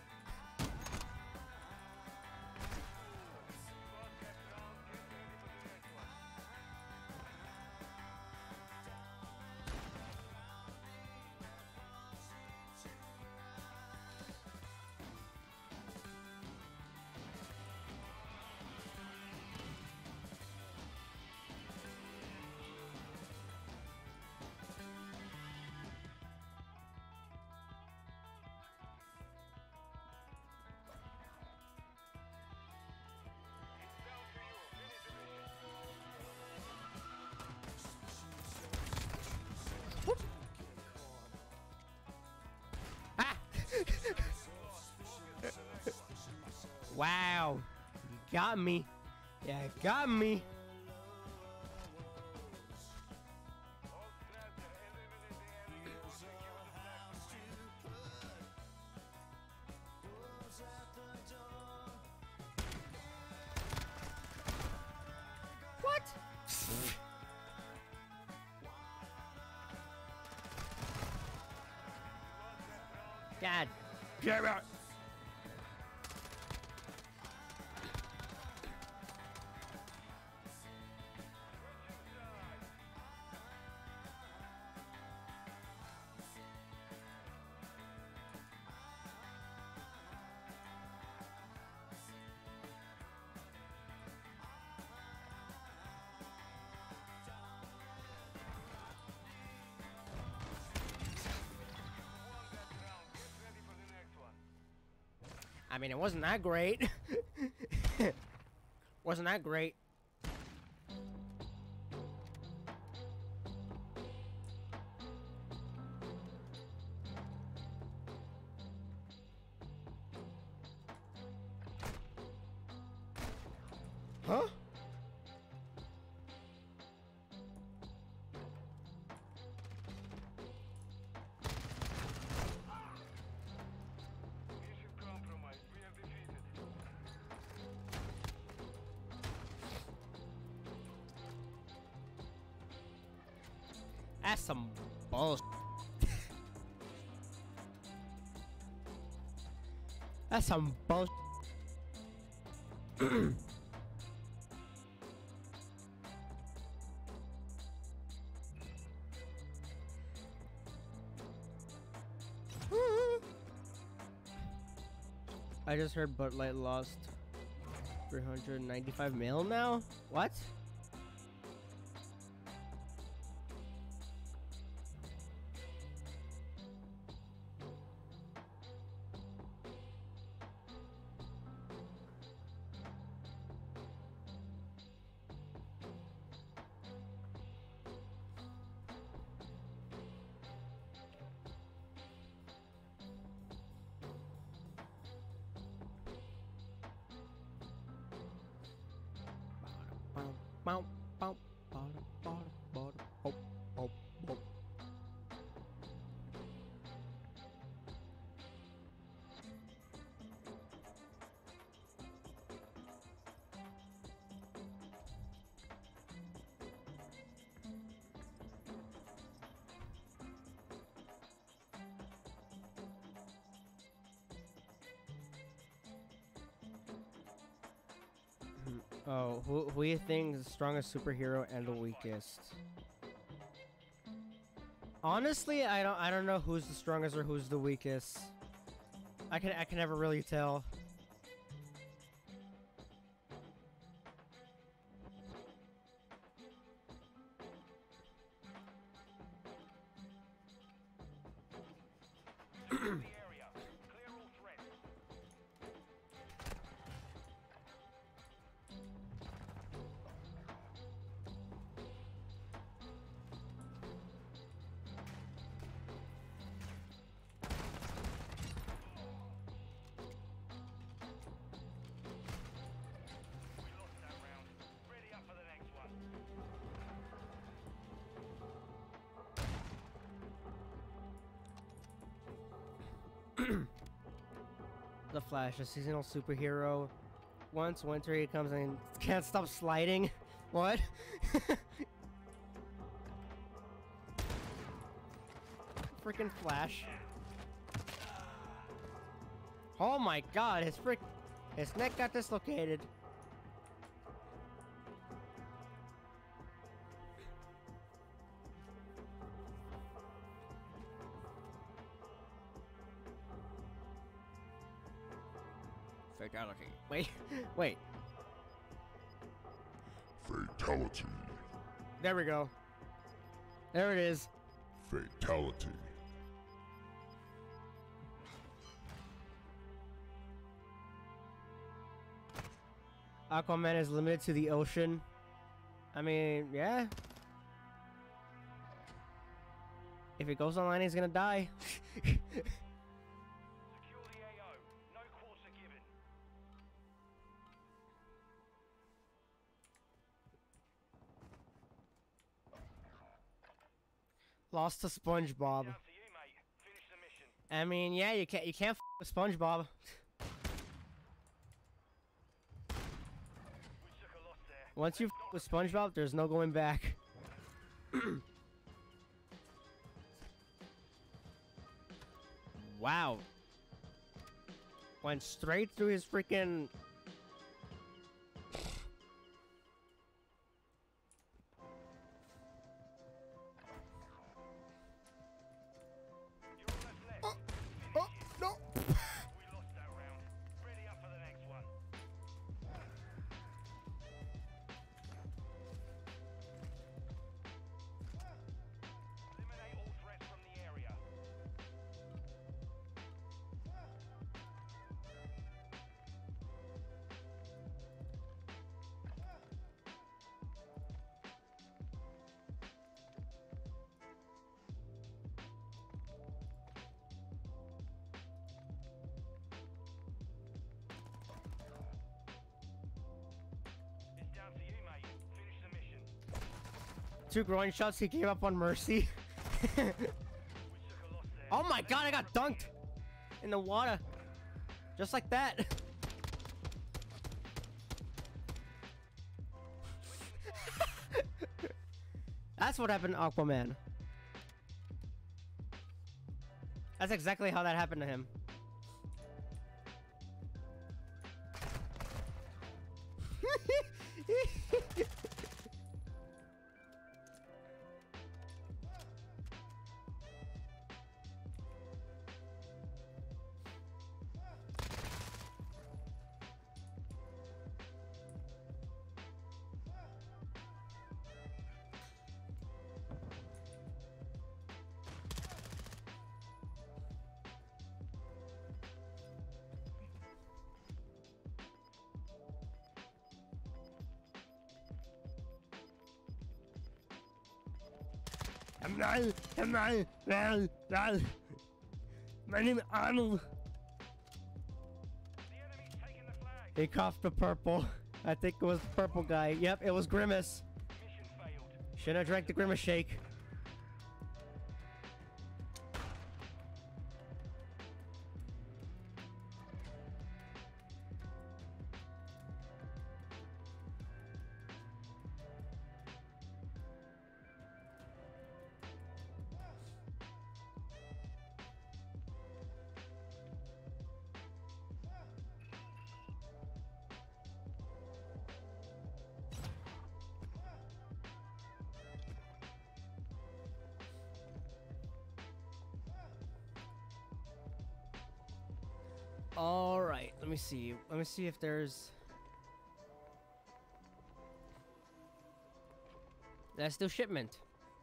Wow, you got me. Yeah, got me. What? God damn it. I mean, it wasn't that great. Wasn't that great. Huh? That's some bullshit. That's some bullshit. I just heard Bud Light lost three hundred ninety-five mil now? What? Bow, bow, bow, bow, bow, bow, bow, bow. Oh, who who do you think is the strongest superhero and the weakest? Honestly, I don't I don't know who's the strongest or who's the weakest. I can I can never really tell. The Flash, a seasonal superhero. Once winter he comes and can't stop sliding. What? Freaking Flash. Oh my god, his frick his neck got dislocated. Fatality. Wait, wait. Fatality. There we go. There it is. Fatality. Aquaman is limited to the ocean. I mean, yeah. If it goes online, he's gonna die. Lost to SpongeBob. I mean, yeah, you can't you can't f with SpongeBob. Once you f with SpongeBob, there's no going back. Wow. Went straight through his freaking. Two groin shots, he gave up on mercy. Oh my god, I got dunked in the water. Just like that. That's what happened to Aquaman. That's exactly how that happened to him. My name is Arnold. He coughed the purple. I think it was the purple guy. Yep, it was Grimace. Should have drank the Grimace shake. All right, let me see. Let me see if there's. That's still shipment.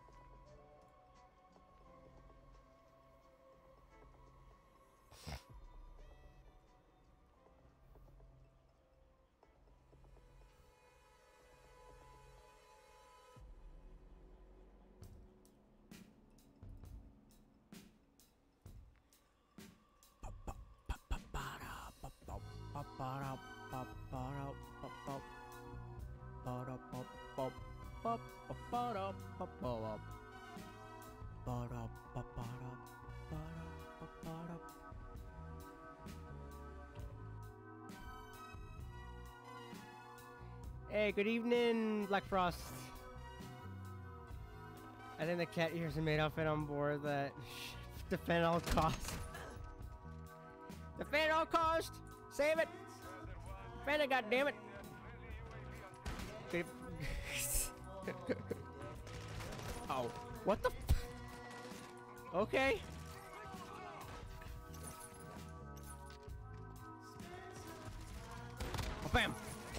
Hey, good evening, Black Frost. I think the cat ears are made outfit on board that defend all costs. Defend at all cost! Save it! Defend it, goddammit! Okay. Oh, what the f- Okay. Oh, bam!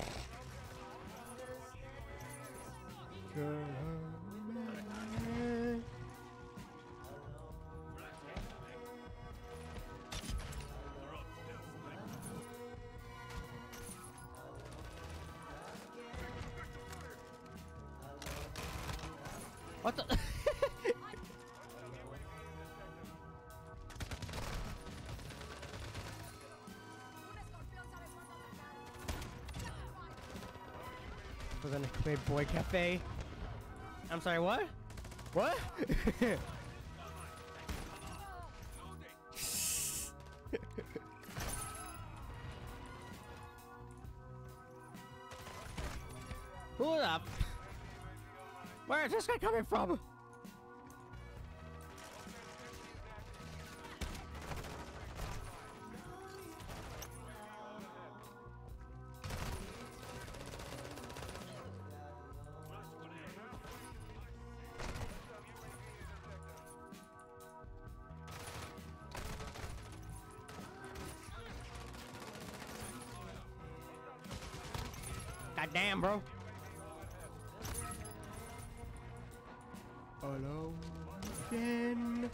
What the? We're gonna create Boy Cafe. I'm sorry, what? What? Who up? Where is this guy coming from? God damn, bro. Hello again.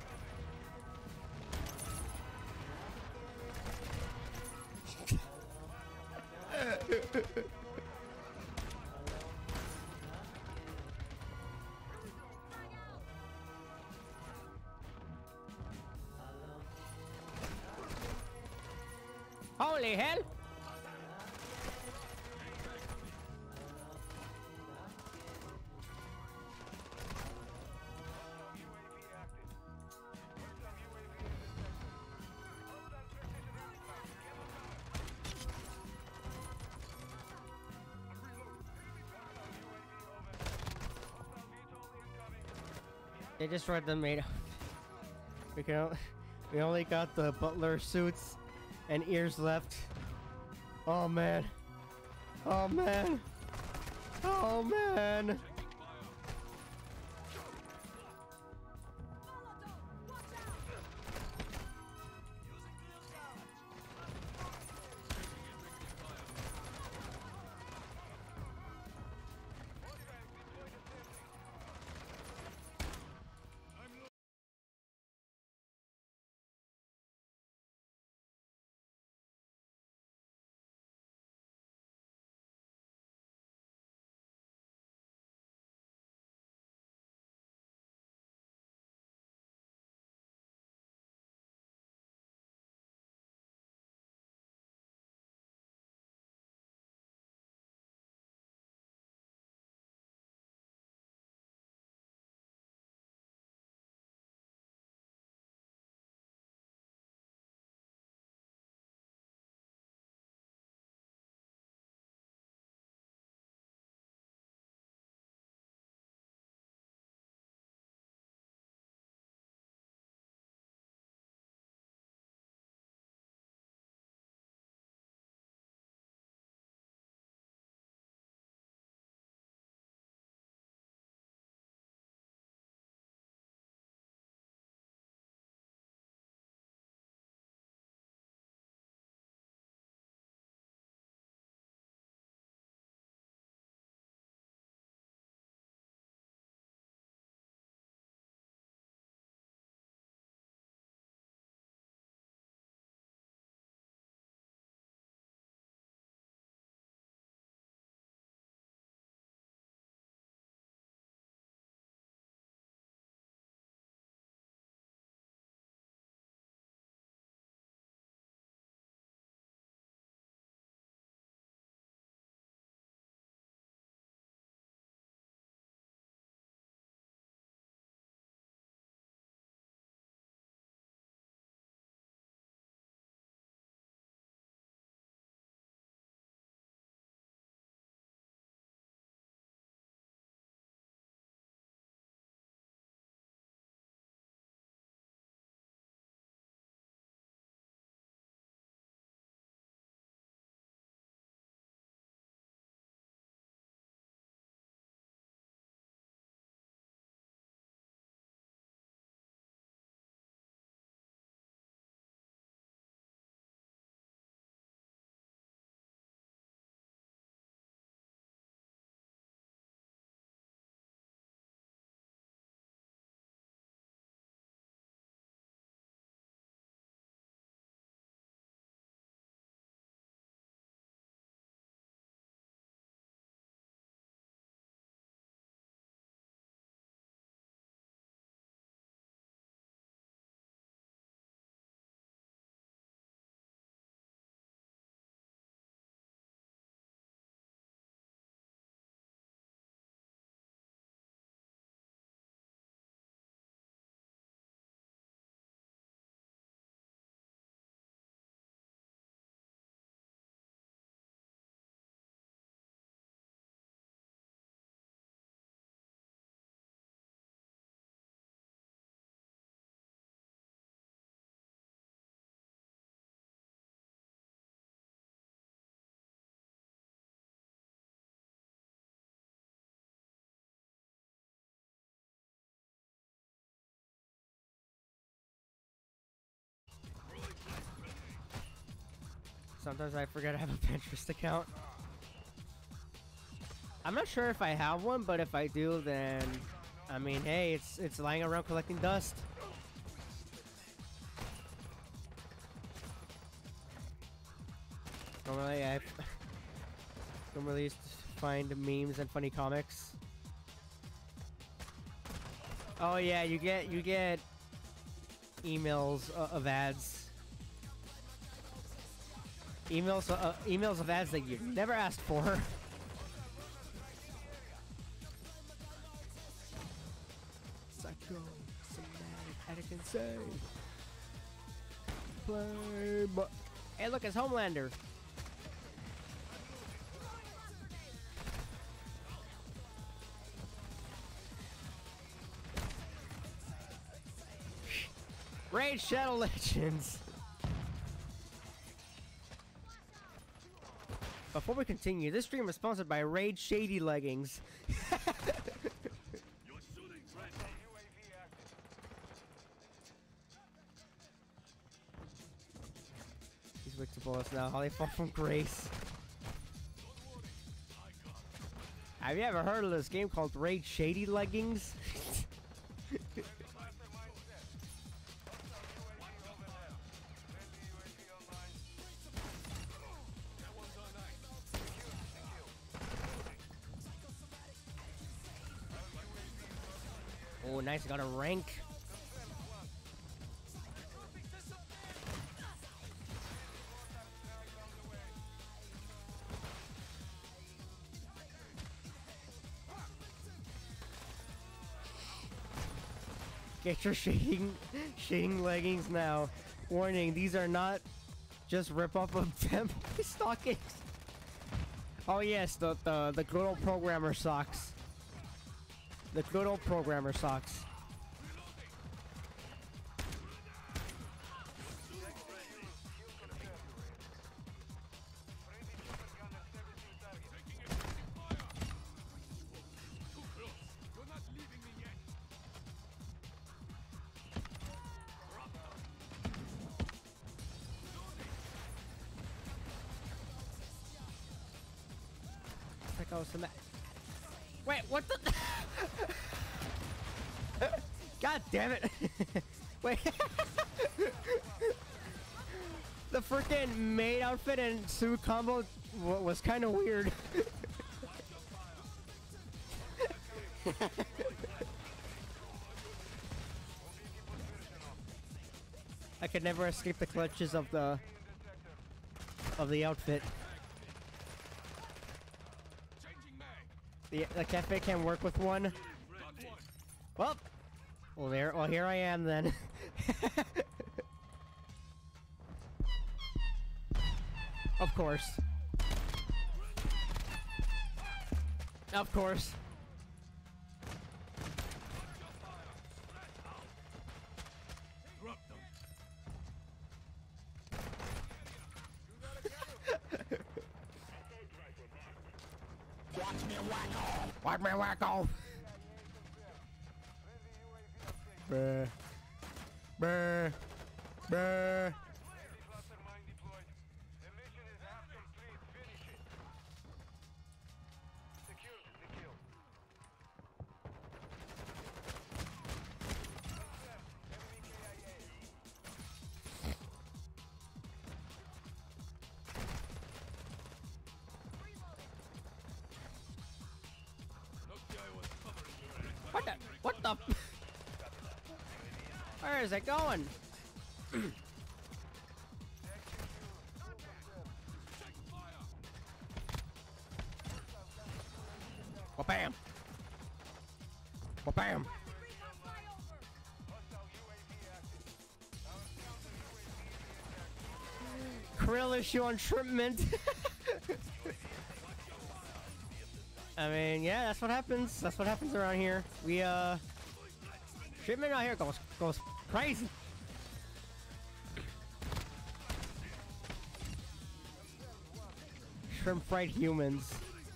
Holy hell! They just read the made. We can. o- We only got the butler suits and ears left. Oh man. Oh man. Oh man. Sometimes I forget I have a Pinterest account. I'm not sure if I have one, but if I do, then I mean, hey, it's it's lying around collecting dust. Normally, I normally used to find memes and funny comics. Oh yeah, you get you get emails uh, of ads. Emails uh, emails of ads that you never asked for. Psycho, somatic, addict, insane. Play, but hey, look, it's Homelander. Raid Shadow Legends. Before we continue, this stream is sponsored by Raid Shady Leggings. He's weak to bullets now. How they fall from grace. Have you ever heard of this game called Raid Shady Leggings? Oh, nice, I got a rank. Get your shading, shading leggings now. Warning, these are not just rip-off of temp stockings. Oh yes, the, the, the good old programmer socks. The good old programmer socks. Like I was some. Wait, what the? God damn it! Wait. The freaking maid outfit and suit combo w was kind of weird. I could never escape the clutches of the of the outfit. The, the cafe can't work with one. Well, well there. Well, here I am then. Of course. Of course. Watch me whack off! Bruh. Bruh. Bruh. What the? What the? Where is it going? Ba-bam! Ba-bam! Krill issue on shrimpment. I mean, yeah, that's what happens. That's what happens around here. We, uh... Shipment out here goes, goes crazy. Shrimp fried humans.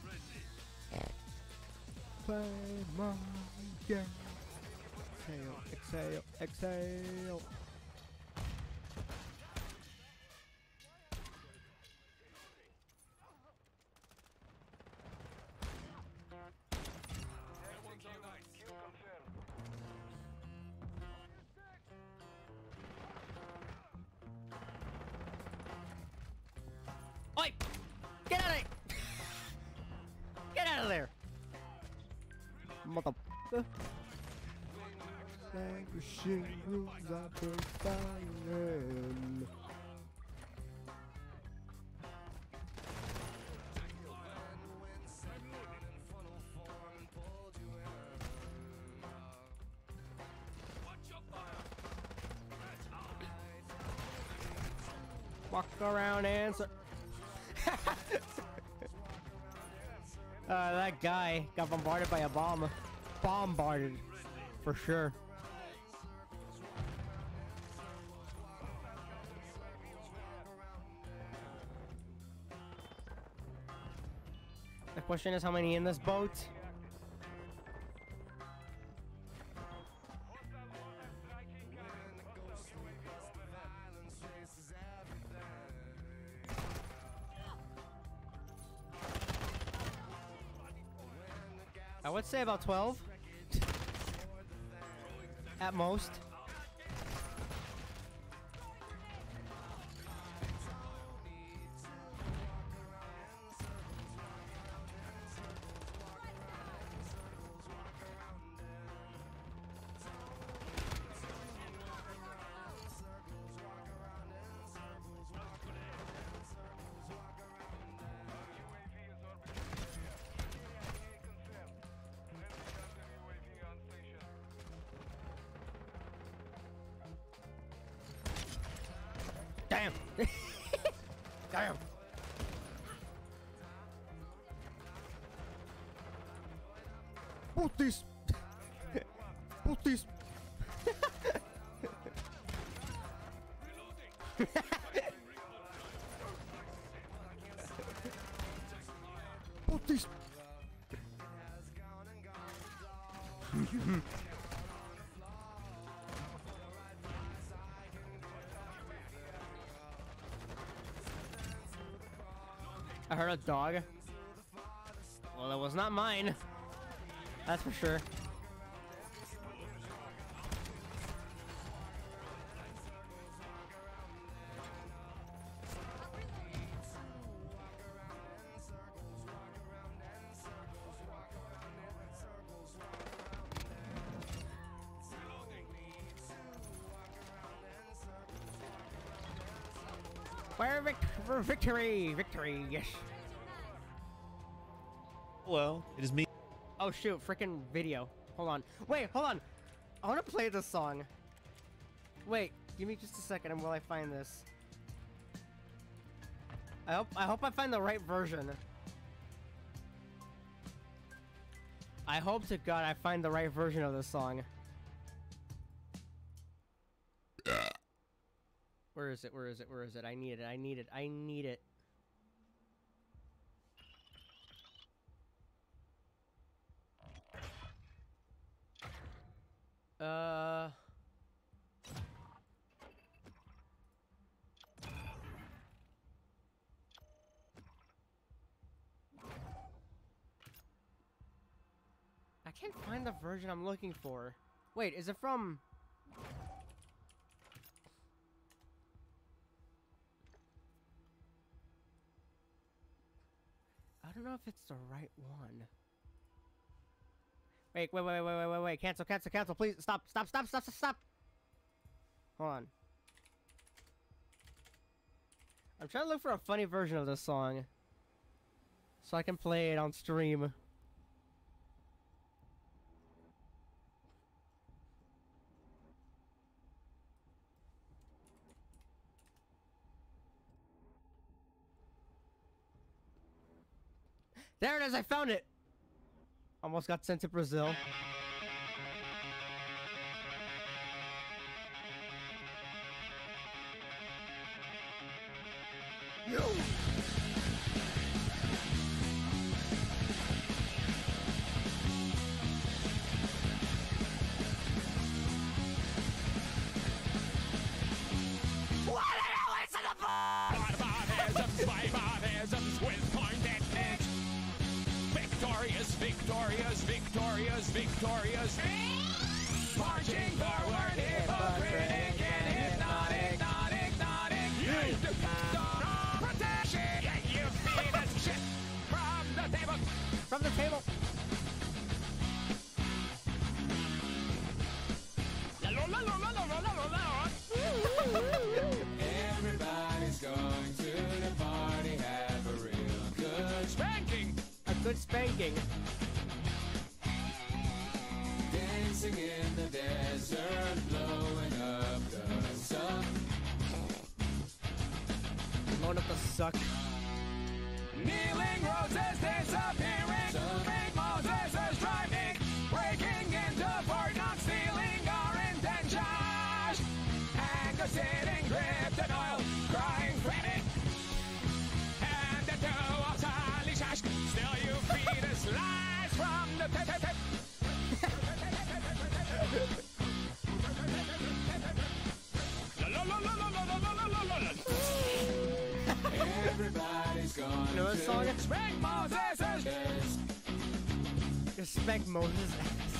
Play my game. Exhale, exhale, exhale. The languishing rules are profiling. Walk around and so uh, that guy got bombarded by a bomb. Bombarded, for sure. The question is how many in this boat? I would say about twelve. At most. Damn! Damn! Put this! Put this! Put this! I heard a dog. Well, it was not mine. That's for sure. Where vic for victory! Victory! Yes! Hello, it is me. Oh shoot, freaking video. Hold on. Wait, hold on. I want to play this song. Wait, give me just a second while I find this. I hope I hope I find the right version. I hope to God I find the right version of this song. Where is it? Where is it? Where is it? I need it. I need it. I need it. Uh... I can't find the version I'm looking for. Wait, is it from... I don't know if it's the right one. Wait, wait, wait, wait, wait, wait, wait, cancel, cancel, cancel, please, stop, stop, stop, stop, stop, stop. Hold on. I'm trying to look for a funny version of this song, so I can play it on stream. There it is, I found it! Almost got sent to Brazil. Yo! Victorious, victorious, victorious, victorious. Marching forward, hypocritic and hypnotic, not hypnotic. Use the protection. good spanking. Dancing in the desert, blowing up the sun. Blowing up the suck. Kneeling roses disappearing. Big Moses is driving. Breaking into Fort Knox, stealing our intentions. Anger sitting, dripped in oil, crying frantic. And the two of Sally Shash. Still you feed us lies from the tip tip tip. Everybody's gone. You know this song? Spank Moses' ass. Just spank Moses' ass.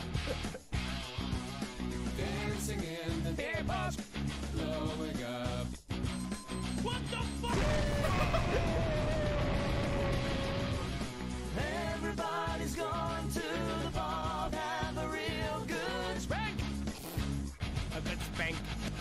Dancing in the tables, blowing up. What the fuck? Everybody's going to the ball, have a real good spank. A good spank.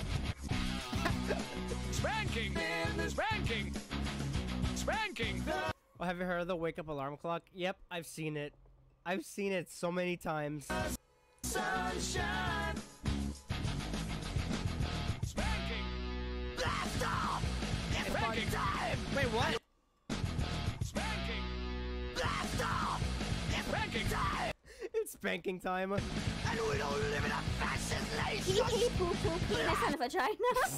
Spanking in the spanking. Spanking. Well, have you heard of the wake up alarm clock? Yep, I've seen it. I've seen it so many times. Sunshine. Spanking. Blast off. It's spanking time. Wait, what? Spanking. Blast off. It's spanking time. It's spanking time. And we don't live in a fascist nation. P P poo poo penis and vagina.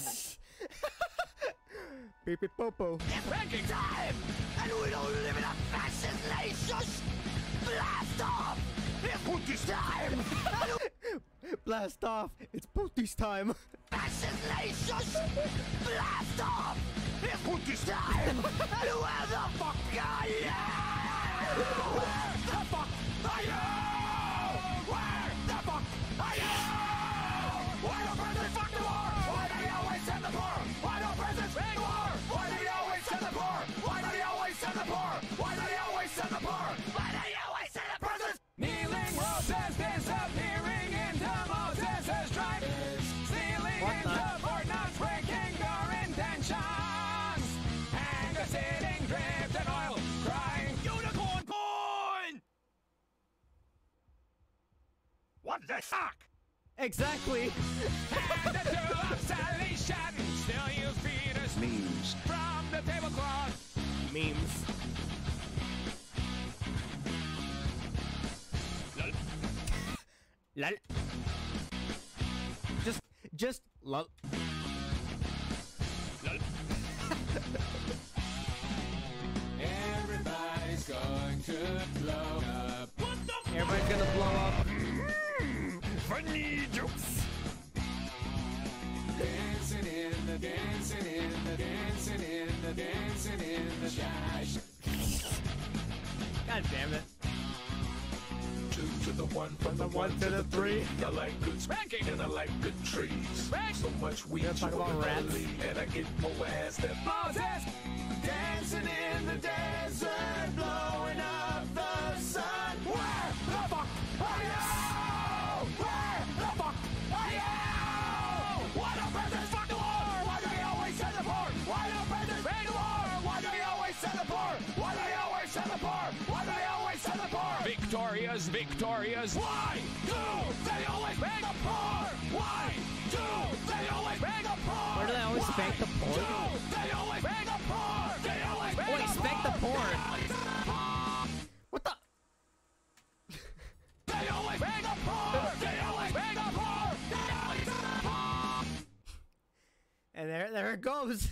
Beep beep popo. It's spanking time. And we don't live in a fascist nation. Blast off. It's pooties time. Blast off. It's pooties time. Fascist nation. Blast off. It's pooties time. And where the fuck are you? Where the fuck are you? Where the fuck are you? Why don't presidents fuck the war? Why do they always send the poor? Why don't presidents make war? Why do they always send the poor? Why do they always send the poor? Why do they always send the poor? Why do they always send the presidents? Kneeling roses disappearing into Moses' driving. Stealing What the? into Fort Knox, breaking our intentions. Anger sitting, dripped in oil, crying unicorn coin. What the fuck? Exactly. And the two of Sally Shatton. Still you feed us memes from the tablecloth. Memes. Lol. Just, just lol. Everybody's going to blow up. What the Everybody's gonna blow up. funny jokes? Dancing in the, dancing in the, dancing in the, dancing in the shash. God damn it. Two to the one, from the, The one to the three. I like good Spanking. and I like good trees. Spank. So much weed, Let's talk you about wouldn't rats. believe, and I get more ass than Moses dancing in the desert, blowing up the sun. Where the fuck are you? Where the fuck are you? Why don't presidents fuck the war? Why do they always send the poor? Why don't presidents bring the war? Why do they always send the poor? Why do they always send the poor? Why do they always send the poor? Victorious, victorious. Why do they always bring the poor? Why do they always bring the poor? Where do they always spank the poor? Do they always bring the poor? They always bring Wait, the spank the poor. poor. What the? They always bring the poor. They always bring the poor. They always bring the poor. And there, there it goes.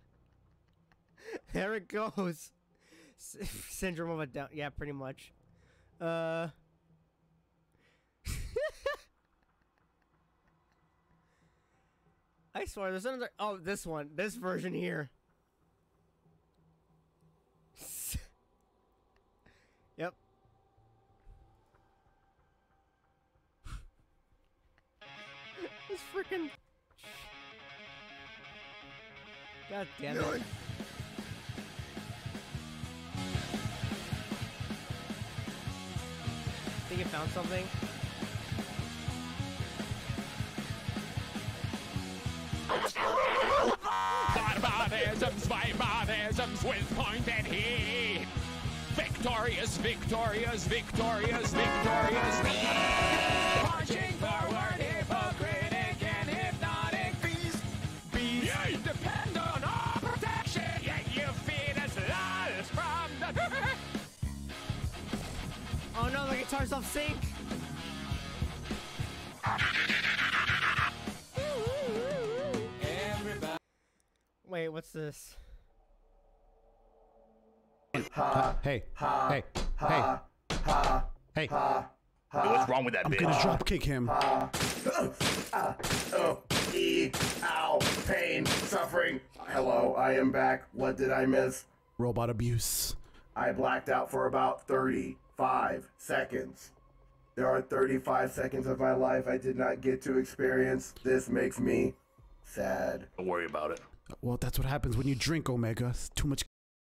There it goes. S Syndrome of a Down. Yeah, pretty much. Uh. I swear, there's another. Oh, this one. This version here. Yep. This freaking. God damn it. Think you found something? Barbarisms, barbarisms with pointed heat. Victory victorious, victorious, victorious, victorious. Marching forward, hypocritic and hypnotic. Bees, bees Yay. Depend on our protection. Yet you feed us lies from the. Oh no, the guitar's off sync. Everybody. Wait, what's this? Ha, hey, ha, hey, ha, hey, ha, hey. Ha, ha, what's wrong with that I'm bitch? gonna drop kick him. Ha, uh, oh, e, ow, pain, suffering. Hello, I am back. What did I miss? Robot abuse. I blacked out for about thirty-five seconds. There are thirty-five seconds of my life I did not get to experience. This makes me sad. Don't worry about it. Well, that's what happens when you drink, Omega. It's too much.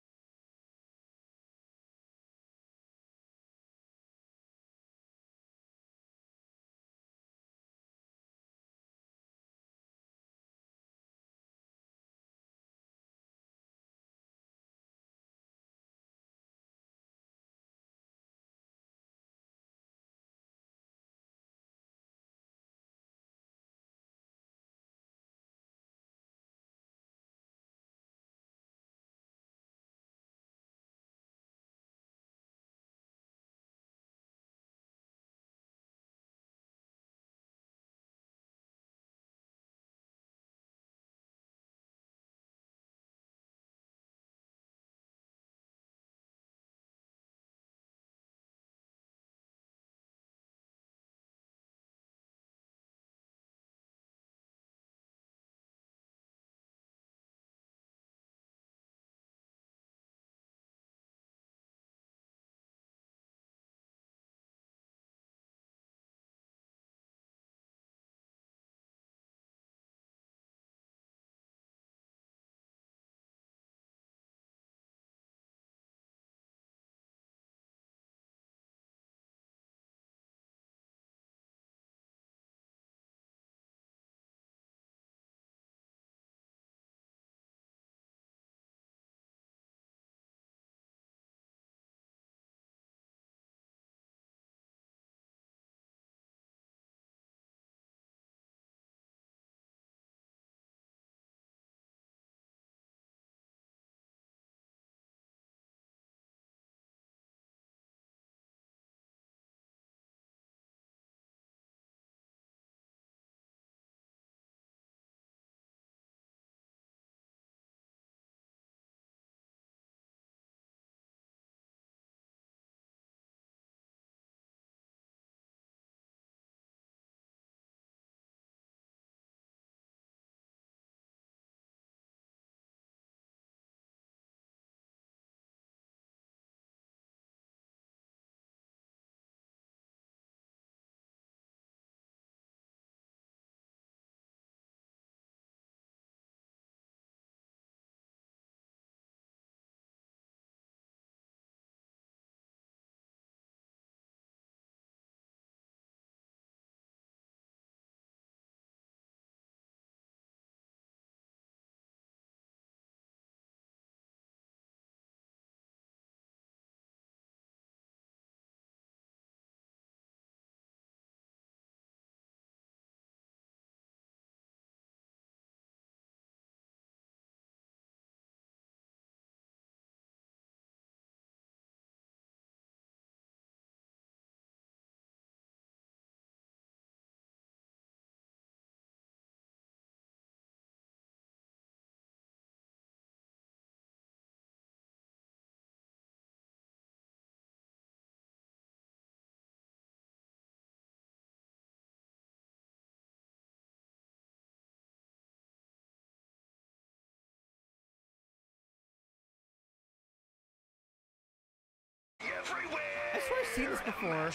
I swear I've seen this before.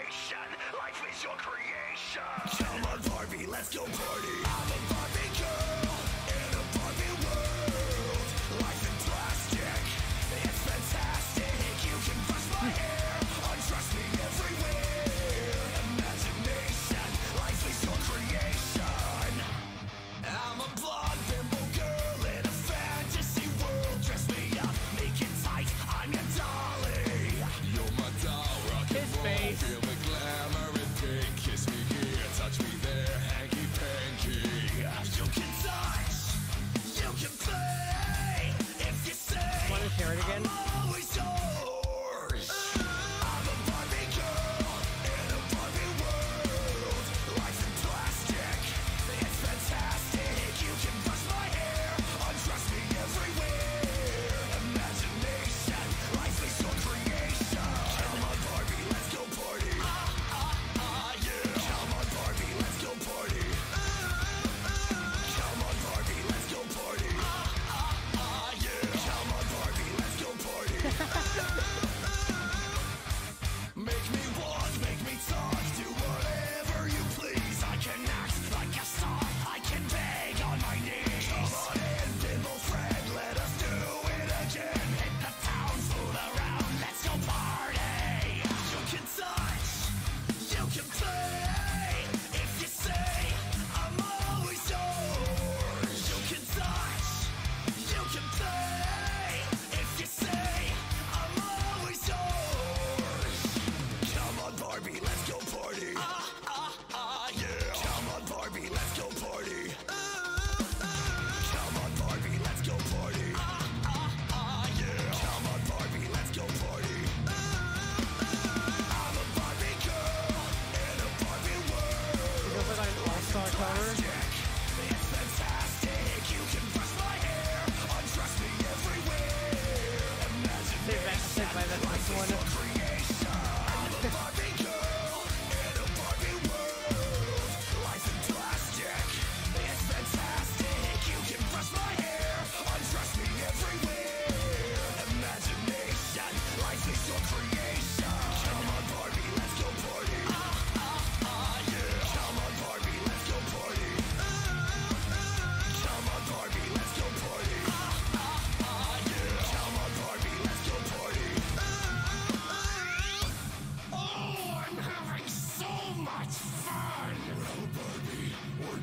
Life is your creation. Come on, Barbie, let's go party. I'm a Barbie girl in a Barbie world. Life in plastic, it's fantastic. You can brush my hair, undress me everywhere. Imagination, life is your creation. I'm a blonde bimbo girl in a fantasy world. Dress me up, make it tight, I'm your dolly.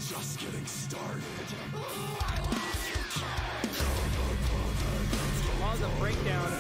just getting started. Long as a breakdown.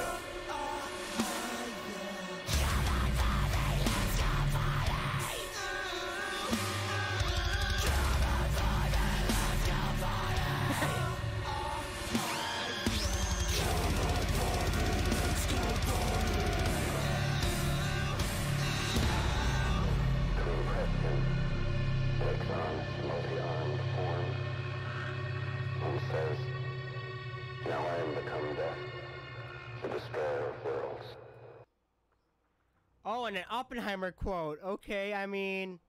Takes on multi-armed form. He says, now I am become death, the destroyer of worlds. Oh, and an Oppenheimer quote. Okay, I mean...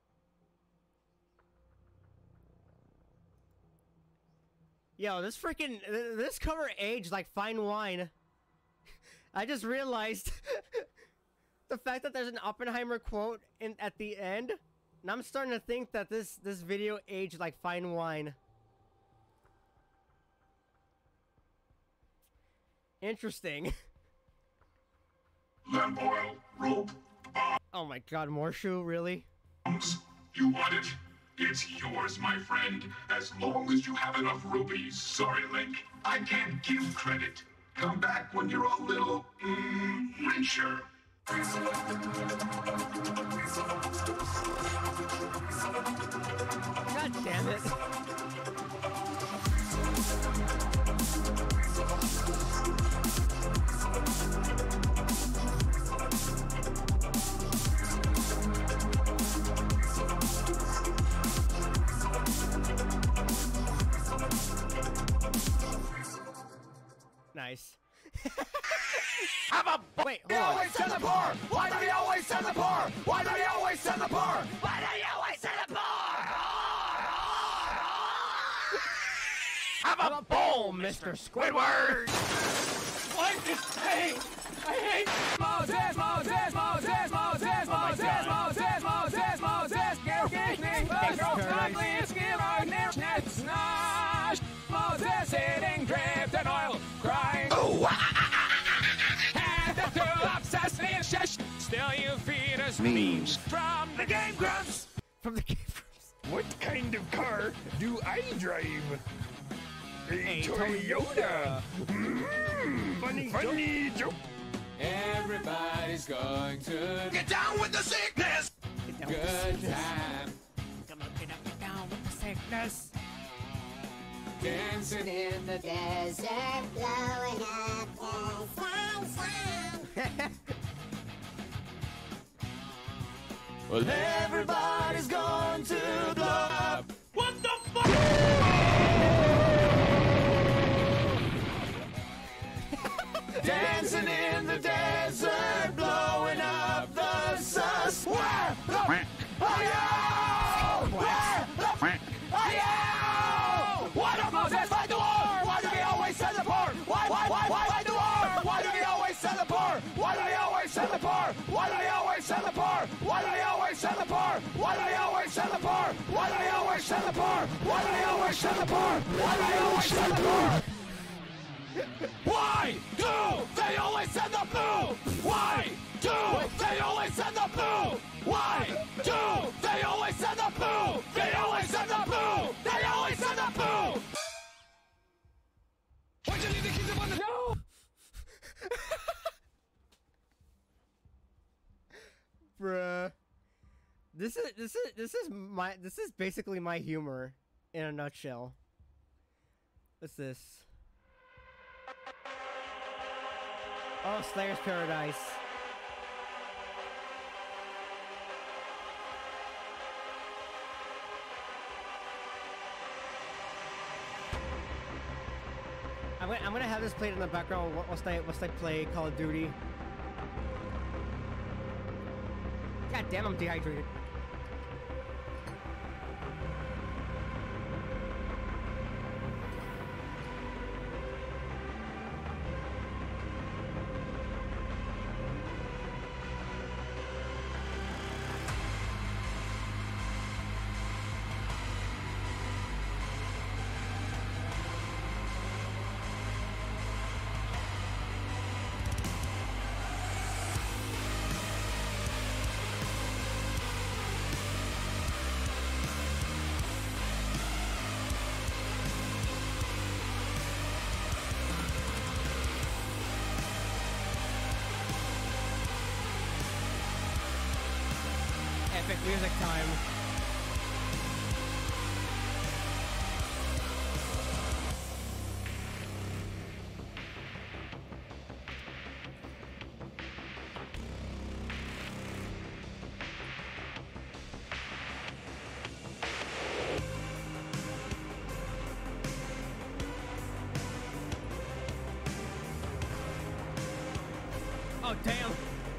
Yo, this freaking... This cover aged like fine wine. I just realized... the fact that there's an Oppenheimer quote in at the end... And I'm starting to think that this this video aged like fine wine. Interesting. Lamp oil, rope, Oh my god, Morshu, really? bombs. You want it? It's yours, my friend, as long as you have enough rupees. Sorry, Link, I can't give credit. Come back when you're a little, mm, richer. God damn it. Nice. Have a Wait, He hold on. always send the poor! Why do he always send the poor? Why do he always send the poor? Why do he always send the poor? Have a bowl, Mister Squidward! What is saying? I hate Moses, Moses, Moses, Moses, Moses, Moses, Moses, Moses, give me Moses, give right now, Smash! Moses sitting dripped in oil, crying. Oh! And the two obsessed in shush. Still you feed us memes from the Game Grumps. From the Game Grumps. What kind of car do I drive? A, A Toyota. Mm, funny, funny joke. Everybody's going to Get down with the sickness. Get down good with the sickness. time. Come on, get up, get down with the sickness. Dancing in the Desert blowing up the sunshine. Well, everybody's going to blow up. What the fuck? Dancing in the desert, blowing up the sus. Where the are you? Where the are you? Why do Moses fight the war? Why do we always send the poor? Why, why, why, why fight the war? Why do we always send the poor? Why do we always send the poor? Why do we always send the poor? Why do we always send the poor? Why do we always send the poor? Why do we always send the poor? Why do we always send the poor? Why do we always send the poor? Why do they always send the poo? Why do they always send the poo? Why do they always send the poo? They always send the poo. They always send the poo. Why'd you leave the kids up on the no? Bruh. This is this is this is my this is basically my humor in a nutshell. What's this? Oh, Slayer's Paradise. I'm gonna, I'm gonna have this played in the background once I once I play Call of Duty. God damn, I'm dehydrated. epic music time. Oh, damn.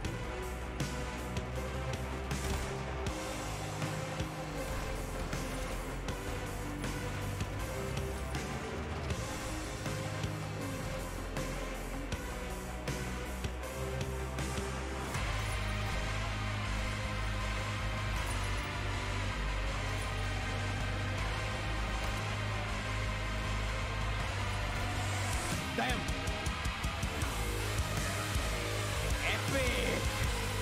Damn. Epic.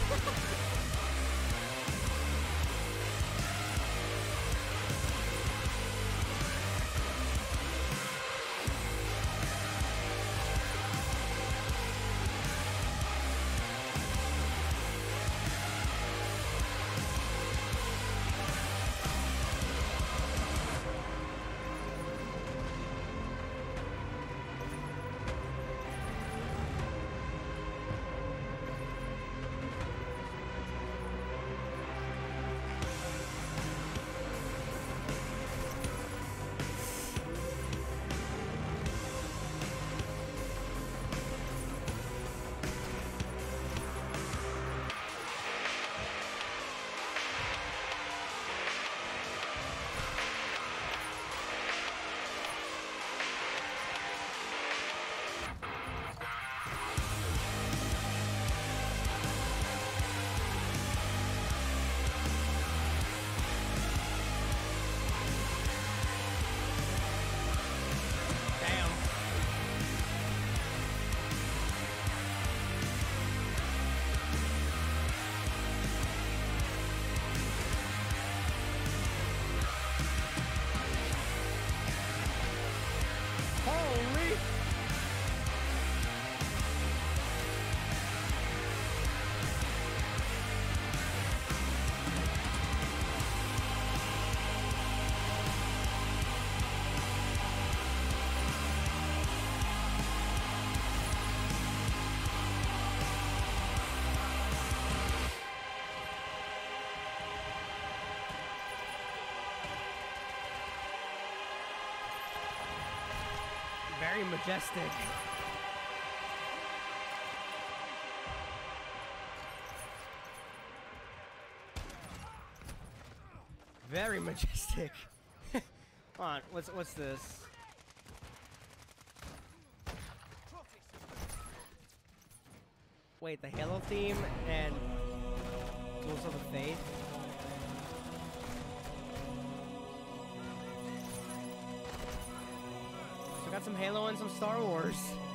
Holy. Very majestic. Very majestic. Hold on, what's what's this? Wait, the Halo theme and Duels of the Faith? So got some Halo and some Star Wars.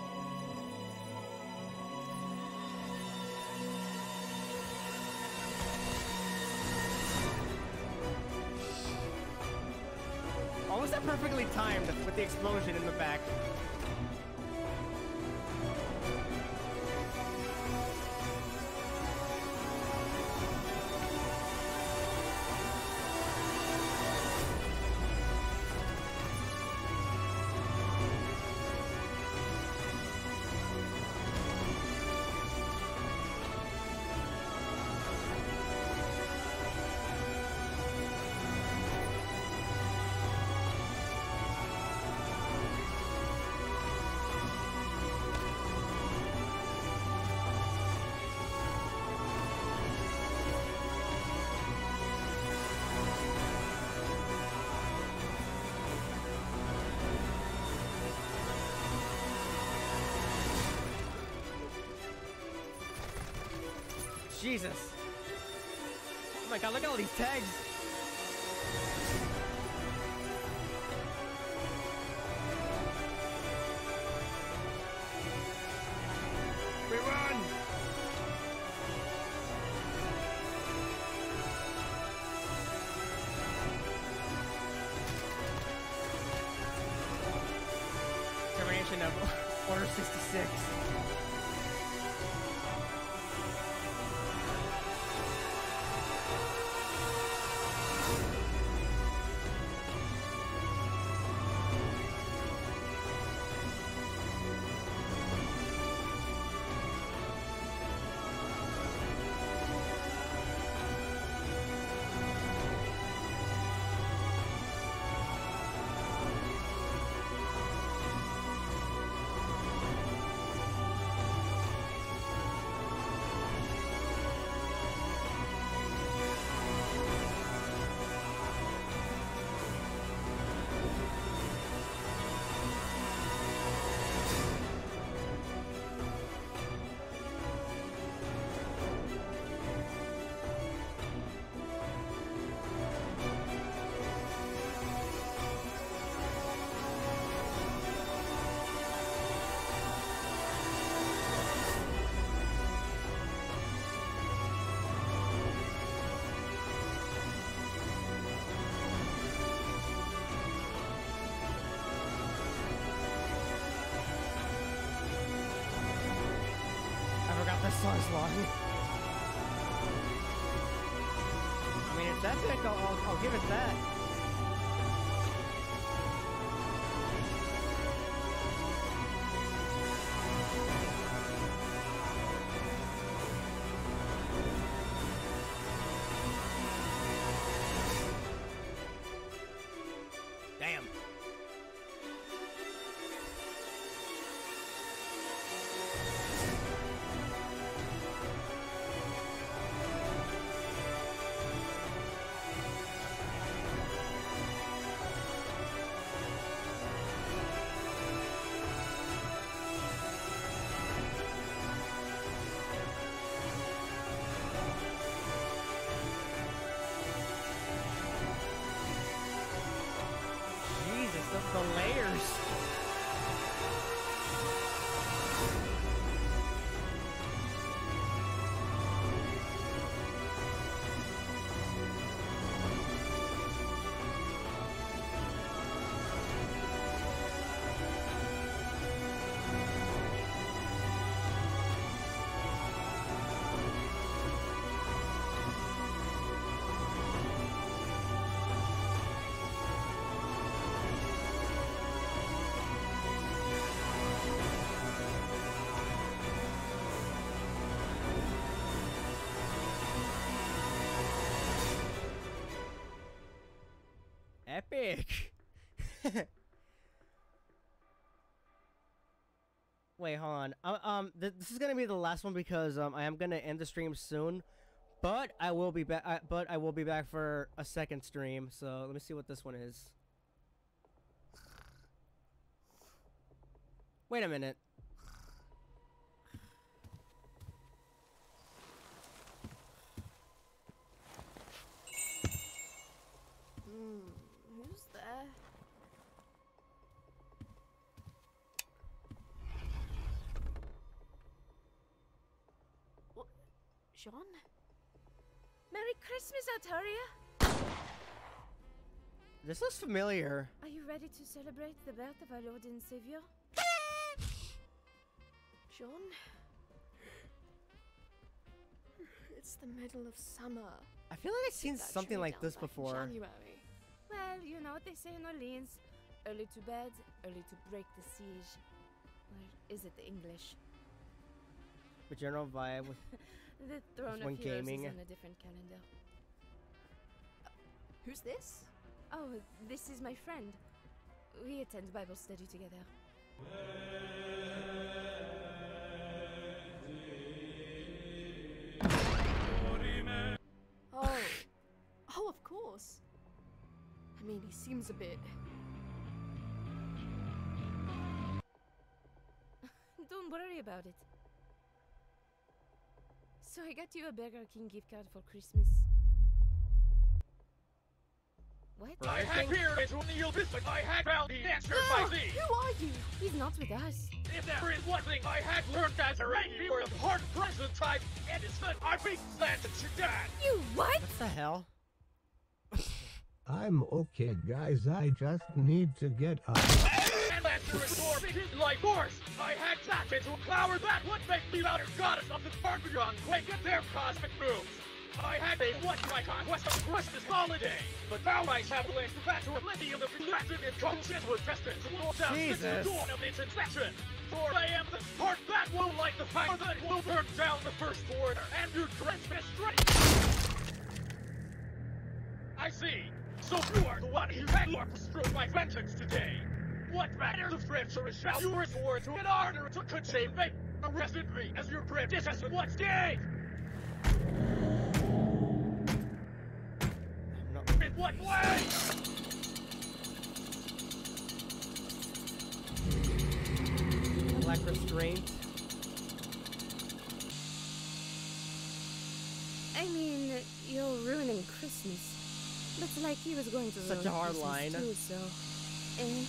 Almost that perfectly timed with the explosion in the back. Jesus. Oh my god, look at all these tags. We run! Termination of Order sixty-six. song's long. I mean, it's epic. I'll, I'll, I'll give it that. Damn. Jesus, the, the layers. Epic. Wait, hold on. Uh, um, th this is gonna be the last one because um, I am gonna end the stream soon, but I will be back. Uh, but I will be back for a second stream. So let me see what this one is. Wait a minute. Hmm, who's there? What? Sean? Merry Christmas, Arturia! This looks familiar. Are you ready to celebrate the birth of our Lord and Savior? Sean? It's the middle of summer. I feel like I've seen That something tree like down this by before. January. Well, you know what they say in Orleans. Early to bed, early to break the siege. Or is it the English? The general vibe with The throne when of heroes gaming. is on a different calendar. Uh, who's this? Oh, this is my friend. We attend Bible study together. Oh. Oh, of course. I mean, he seems a bit... Don't worry about it. So I got you a Burger King gift card for Christmas. What? I had here is when you'll visit. I had found the answer Ah, by thee. who are you? He's not with us. If there is one thing I had learned as a reindeer of hard present type, it is that I be planted to dad. You what? What the hell? I'm okay, guys. I just need to get up. And after restore his life force, I had tapped into a power that would make me the outer goddess of the far beyond quake at their cosmic moves. I had made what my conquest of Christmas holiday, but now I have linked back to oblivion of the lesson in conscience was tested to blow down since the Jesus. dawn of its inception. For I am the part that will light the fire that will burn down the first order and your Christmas tree. I see. So you are the one who had orchestrated my vengeance today. What matter the scripture is shall you restore to an order to could save me? Arrested me as your predecessor once did. In what way? Lack restraint. I mean, you're ruining Christmas. Looks like he was going to Such ruin a hard Christmas line. too, so... Eh?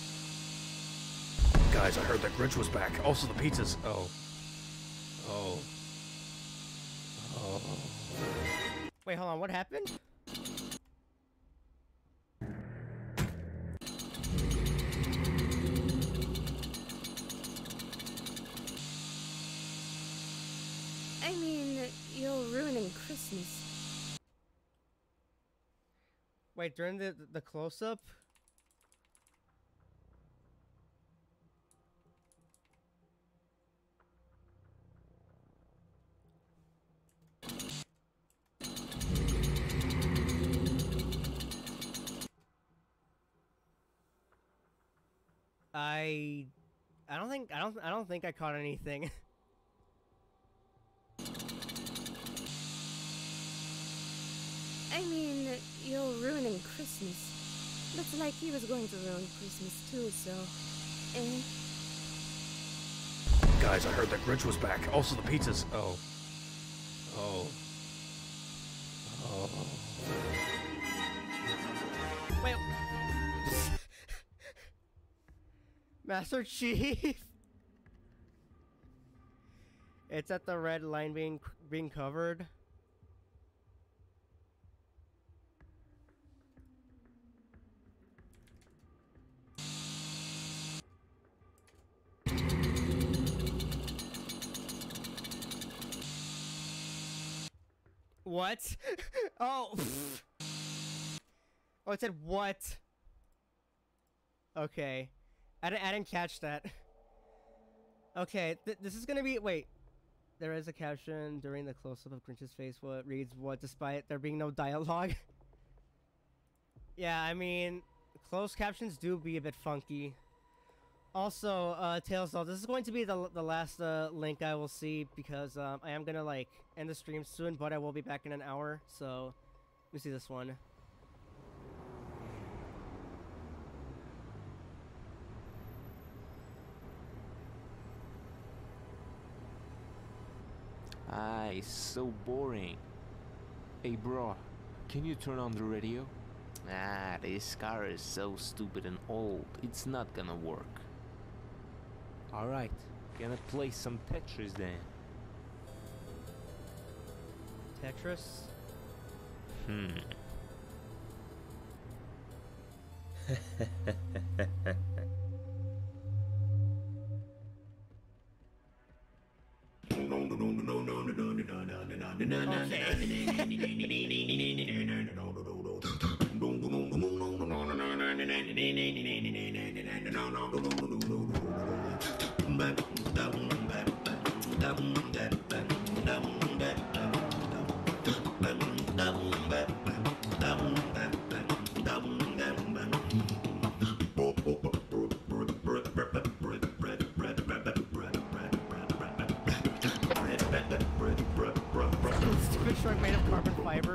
Guys, I heard that Grinch was back. Also the pizzas. Oh. Oh. Oh. Wait, hold on. What happened? I mean, you're ruining Christmas. Wait, during the the close-up? I I don't think I don't I don't think I caught anything. I mean, you're ruining Christmas. Looks like he was going to ruin Christmas too, so... Eh? Guys, I heard that Grinch was back. Also the pizzas. Oh. Oh. Oh. Wait. Master Chief. It's at the red line being being covered. What? Oh. Oh, it said what? Okay. I didn't, I didn't catch that. Okay, th this is gonna be- wait. There is a caption during the close-up of Grinch's face what reads what despite there being no dialogue. Yeah, I mean, closed captions do be a bit funky. Also, uh, Tails, though, this is going to be the, the last uh, link I will see because um, I am gonna, like, end the stream soon, but I will be back in an hour, so let me see this one. Ah, it's so boring. Hey bro, can you turn on the radio? Ah, this car is so stupid and old, it's not gonna work. Alright, gonna play some Tetris then. Tetris? Hmm. Stupid shark made of carbon fiber.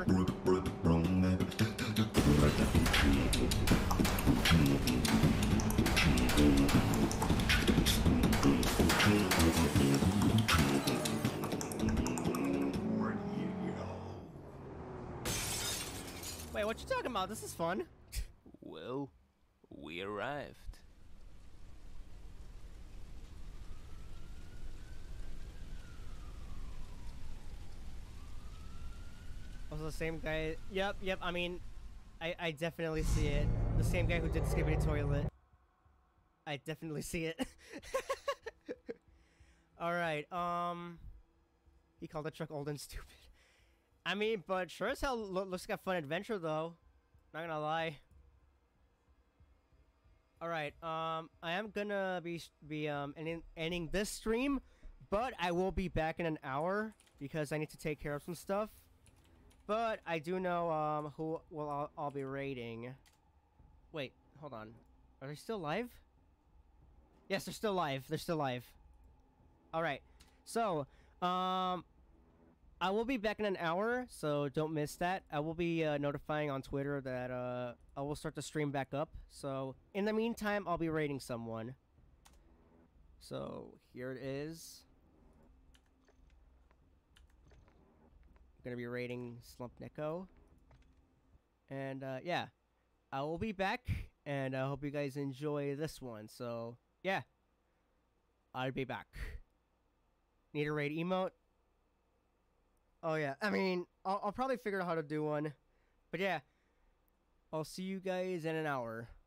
Wait, what you talking about? This is fun. Well, we arrived. Also the same guy. Yep, yep. I mean, I I definitely see it. The same guy who did Skibidi Toilet. I definitely see it. All right. Um, he called the truck old and stupid. I mean, but sure as hell lo looks like a fun adventure though. Not gonna lie. All right. Um, I am gonna be be um ending ending this stream, but I will be back in an hour because I need to take care of some stuff. But I do know um who will I'll, I'll be raiding. Wait, hold on. Are they still live? Yes, they're still live. They're still live. All right. So, um, I will be back in an hour, so don't miss that. I will be uh, notifying on Twitter that uh I will start the stream back up. So, in the meantime, I'll be raiding someone. So, here it is. Gonna be raiding Slump Neko. And uh, yeah, I will be back, and I hope you guys enjoy this one. So yeah, I'll be back. Need a raid emote? Oh yeah, I mean, I'll, I'll probably figure out how to do one. But yeah, I'll see you guys in an hour.